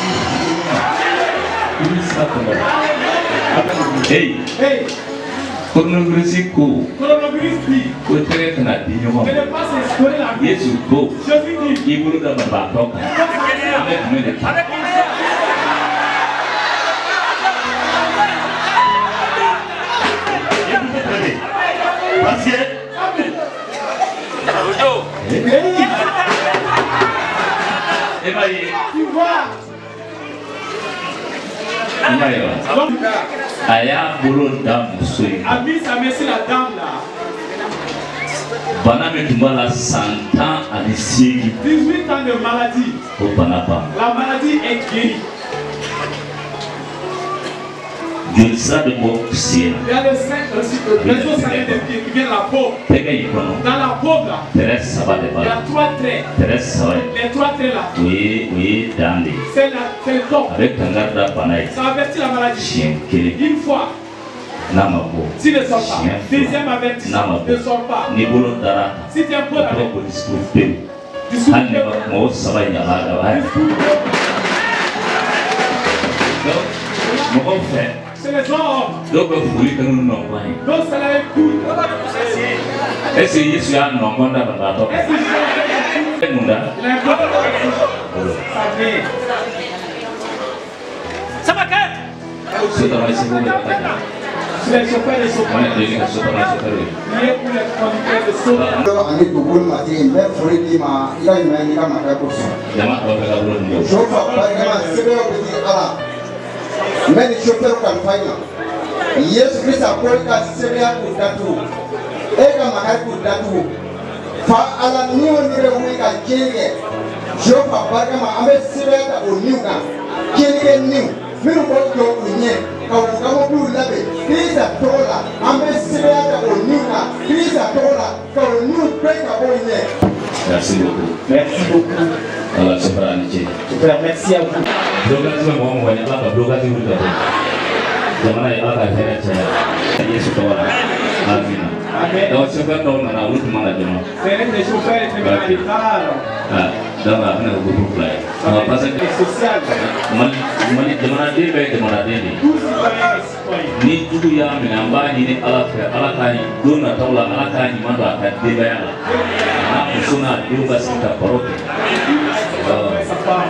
Hey, hey. Coronavirus ko. Coronavirus dit. Ko tere kana di Ne ɲɔgɔn. pas s'explorer la vie. Yesu ko. Jésus dit. I bolo da banabaatɔ kan. Avec mun de kan. Parce que E ma ye. Tu vois. I ma ye wa. A y'a bolo da muso ye. A mis sa main sur la dame là. Bana min tun b'a la san tan ani seegin. dix-huit ans de maladie. O bana ban. La maladie est guérie. Joli sira bɛ bɔ sen Il y a le sein, le réseau sanguin des pieds qui vient de la peau. na. Tɛgɛ in kɔnɔ. Dans la peau là. Tɛrɛ saba de Il b'a y la. a trois traits. Tɛrɛ saba in. Les trois traits là. O ye o ye dan de ye. C'est la, c'est le top. A bɛ kangari da bana ye. Ça avertit la maladie. Siɲɛ kelen. Une fois. N'a ma bɔ. S'il ne sort pas. Siɲɛ Deuxième fila. avertissement. N'a ma Ne bɔ. sort pas. N'i bolo dara a kan. Si tu es un peu o tɔgɔ avec. ko discours pewu. Discours Hali ni ma kuma o saba in a b'a a b'a ye. Donc mɔgɔw fɛ. C'est les hommes. Dɔw bɛ foli kɛ n'u nɔnkɔn ye. Donc c'est la écoute. Est ce que Yesu y'a nɔnkɔn da banabaatɔ kan? Est-ce que je E mun da? Il a un peu de ça vient. Sabakɛ. Sotarama seko bɛ ka taa. Je les chauffeurs et chauffeurs. Mana deli ka sotarama seko ye. Priez pour les conducteurs de saut. ani dugukolo ma ten n bɛ foli d'i ma i ka ɲuman n'i ka makɛ ko sɔn. Jama tɔ bɛ ka bolo nin jɔ. Sofa barikama sɛbɛnw bɛ di ala n bɛ ni sofɛrw kalifa i la yesu kirisa ko i ka sɛbɛnya k'u datugu e ka makɛ k'u datugu fa ala ni o ni bɛ wuli ka tiɲɛ kɛ sofa barikama an bɛ sɛbɛnya ta o niw kan tiɲɛni kɛ niw minnu b'o jɔ u ɲɛ ka u gababuw labɛn kirisa tɔgɔ la an bɛ sɛbɛnya ta o niw kan kirisa tɔgɔ la ka o niw bɛɛ ka bɔ u ɲɛ. Merci beaucoup. Merci beaucoup. Ala sɔfara ni ce. Super, merci à vous. Blocage bɛ mɔgɔ mɔgɔ ye ala ka blocage wuli ka bɔ. Jamana ye ala ka hɛrɛ caya. Yesu tɔgɔ la. Amina. Amen. Donc chauffeur dɔw nana olu tun man ka jama. C'est l'un des chauffeurs et des militaires. Ah, donc a bɛna kɛ groupe fila ye. Ah, parce que C'est social. Mali Mali jamanaden bɛɛ ye jamanaden de ye. Tous citoyens et citoyennes. Ni jugu y'a minɛ an b'a ɲini ala fɛ ala k'a don nataw la ala k'a ɲuman don a ka denbaya la. N'a muso n'a denw ka sigi ka baro kɛ. Sa femme.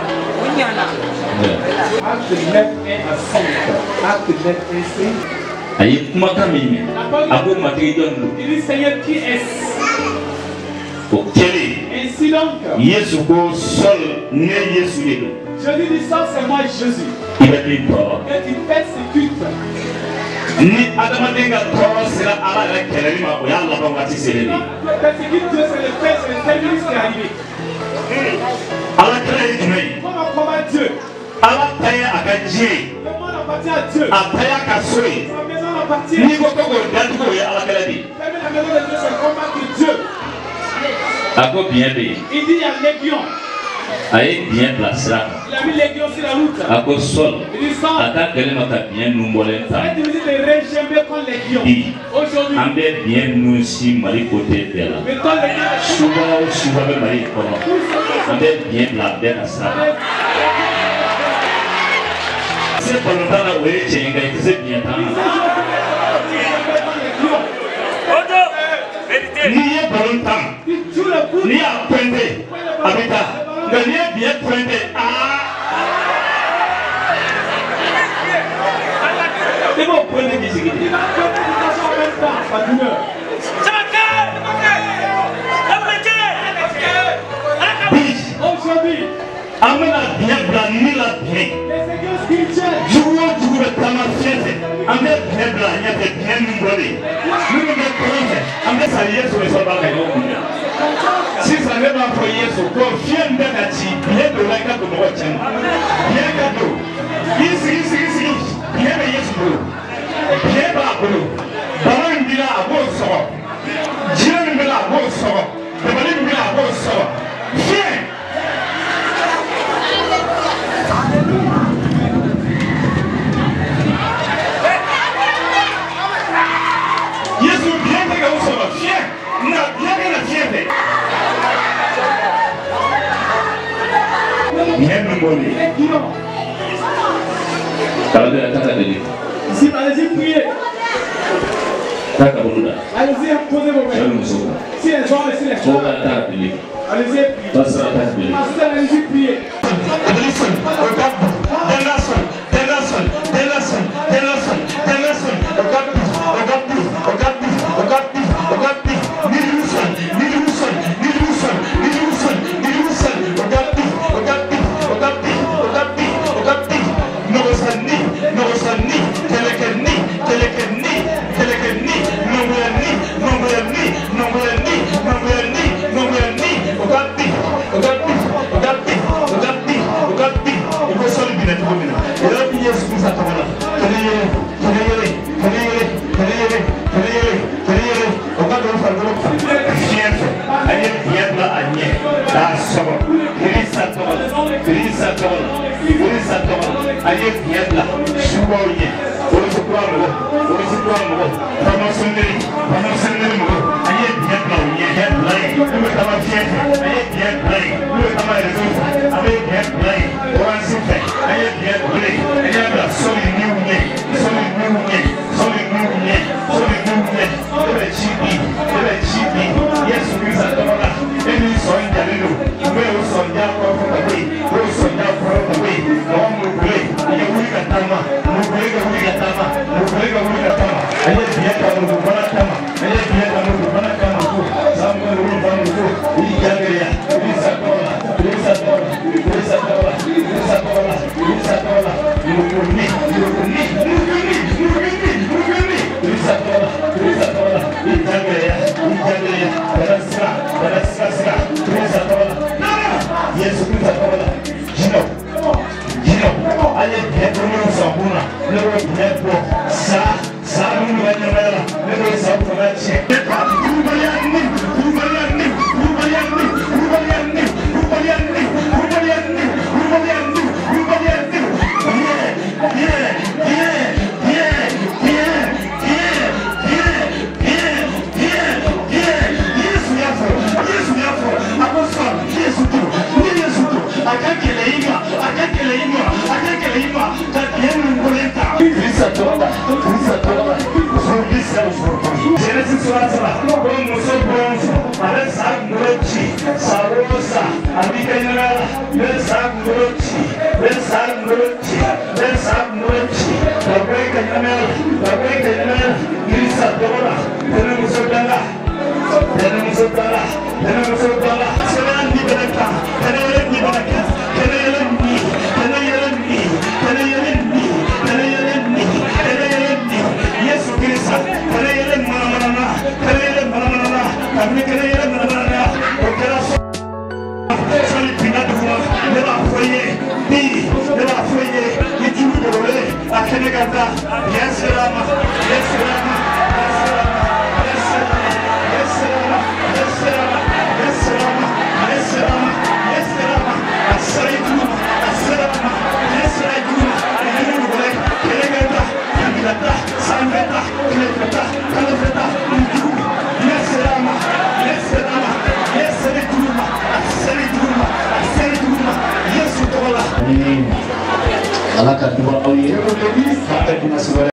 Acte neuf et à cinq. Acte neuf et cinq. A ye kumakan min mɛn a ko matigi jɔn don. Il dit Seigneur, qui est-ce? o kɛlen Ainsi donc, Yesu ko Sɔl ne Yesu de don. Jésus dit ça, c'est moi Jésus. I bɛ min tɔɔrɔ. Et tu persécutes. Ni adamaden ka tɔɔrɔ sera ala yɛrɛ kɛlɛli ma o y'a laban waati selen de ye. Tu persécutes Dieu, c'est le fait, c'est le terminus qui est arrivé. Ala kɛlɛ ye jumɛn ye? Comment combat Dieu? Ala ta ye a ka diɲɛ ye. Le monde appartient à Dieu. A ta y'a ka so ye. Sa maison appartient. N'i ko ko k'o datugu o ye ala kɛlɛ de ye. Fermer la maison de Dieu, c'est combattre Dieu. A ko biɲɛ bɛ yen. Il dit il y a légion. A ye biɲɛ bila sira kan. Il a mis légion sur la route. A ko Sɔl Il dit a ça. ka gɛlɛn ma ka biɲɛ ninnu bɔlen ta. C'est difficile de régimer contre légion. Bi Aujourd'hui, an bɛ biɲɛ ninnu si Mali côté bɛɛ la. mettons légion. Suba o suba bɛ Mali kɔnɔ an bɛ biɲɛ bila bɛɛ ka sira kan. Se balontan na o ye tiɲɛ ye nka i tɛ se biɲɛ tan na. N'i ye balontan n'i y'a pointe a bɛ taa nka n'i ye biɲɛ pointe aa. I b'o pointe k'i sigi de. Aujourd'hui, An bɛna biɲɛ bila ni la biɲɛ. les églises spirituelles, Jugu o jugu bɛ taama fiɲɛ fɛ an bɛ biɲɛ bila a ɲɛfɛ biɲɛ min bɔlen minnu bɛ kɔrɔn fɛ an bɛ sa Yesu de sɔrɔ ka ɲɔgɔn kun. Sisan ne b'a fɔ Yesu ko fiɲɛ min bɛ ka ci biɲɛ don la i ka don mɔgɔ cɛ ma biɲɛ ka don i sigi sigi sigi biɲɛ bɛ Yesu bolo biɲɛ b'a bolo bana min b'i la a b'o sɔgɔ jinɛ min b'i la a b'o sɔgɔ dabali min b'i la a b'o sɔgɔ fiɲɛ. Yesu biɲɛ tɛ ka o sɔrɔ fiɲɛ nka biɲɛ bɛ na fiɲɛ fɛ. Biɲɛ min bɔlen. légion. Kala de la ta ka deli. Ici, allez-y, priez. Taka buluda. Allez-y, posez vos mains. Si les hommes et si les femmes. Allez-y, priez. Pasteur, allez-y, priez. Listen, regarde, Denison, Denison, Denison, Denison, Denison, regarde, regarde, regarde, regarde, regarde, Niluson, Niluson, Niluson, Niluson, Niluson, regarde, regarde, regarde, regarde, regarde, Norosani, Norosani, Telekeni, Telekeni, Telekeni, Nongweni, Nongweni, Nongweni, Nongweni, Nongweni, regarde, regarde, regarde, regarde, regarde, il faut seul bien être commun. Et là, il y a ce que ça te voilà. Tenez, tenez, tenez, tenez, tenez, tenez, regarde le fardeau. Fier, allez, fier là, allez, là, sobre. Gris à toi, gris à toi, gris à toi, allez, fier là, chouboye. On se croit, on se croit, pendant ce nuit, pendant ce nuit, allez, fier là, on y est, là, nous me t'avons fier, allez, fier là, nous me t'avons raison, allez, fier là, on va se faire, allez, fier là, allez, là, solide, nous, solide, nous, solide, nous, solide, nous, le chibi, le chibi, yes, we are going to, and we saw in the little, we also down from the way, we also down from the way, no one way, and you will get Tama, no way, we get Tama, no way, we get Tama, and yet, yet, I will go on Tama, and yet, yet, I will go on Tama, someone will run to the Yagaya, Lisa Tola, Lisa Tola, Lisa Tola, Lisa Tola, Lisa Tola, you will need, you will need, you will need, you will need, you will need, Lisa Tola, Lisa Tola, Yagaya, Yagaya, Teresa, Teresa, Teresa Tola, yes, Lisa Tola, Gino, Gino, allez, bien, nous sommes là, le bien pour ça, ça nous va nous là, le ça pour la check. Vous voyez, vous voyez, vous voyez, vous voyez, vous voyez, vous voyez, vous voyez, vous voyez, bien, bien, bien, bien, bien, bien, bien, bien, bien, bien, yes, we are for, yes, we are for, apostle, yes, we do, yes, we do, akakele ima, akakele ima, akakele ima, tabienu ngolenta, Krista toba, Krista toba, Krista toba, Genesis suasana, como so bronzo, ale sag ngolochi, sarosa, amika inagala, le sag ngolochi, le sag ngolochi, le sag ngolochi, tabreka inamela, tabreka inamela, Krista toba, tenemos otala, tenemos otala, tenemos otala, serán libertad, tenemos libertad, tenemos ni, tenemos ni, tenemos ni, tenemos ni, tenemos ni, Yesu Krista, tenemos mana, tenemos mana, kami tenemos mana, porque la soy pinadura, le va foyer, bi, le va foyer, y tu le volé, a Kenegata, yes Rama, yes Rama, yes Rama, yes Rama, yes Rama, yes Rama, yes Rama, yes Rama, yes Rama, Asaitu, Asrama, yes Raituma, y tu le volé, Kenegata, Kenegata, Sanveta, Kenegata, Kenegata, yes Rama, yes Rama, yes Raituma, Asaitu, Asaitu, yes Tola. Alaka tuwa au yeye, hata kuna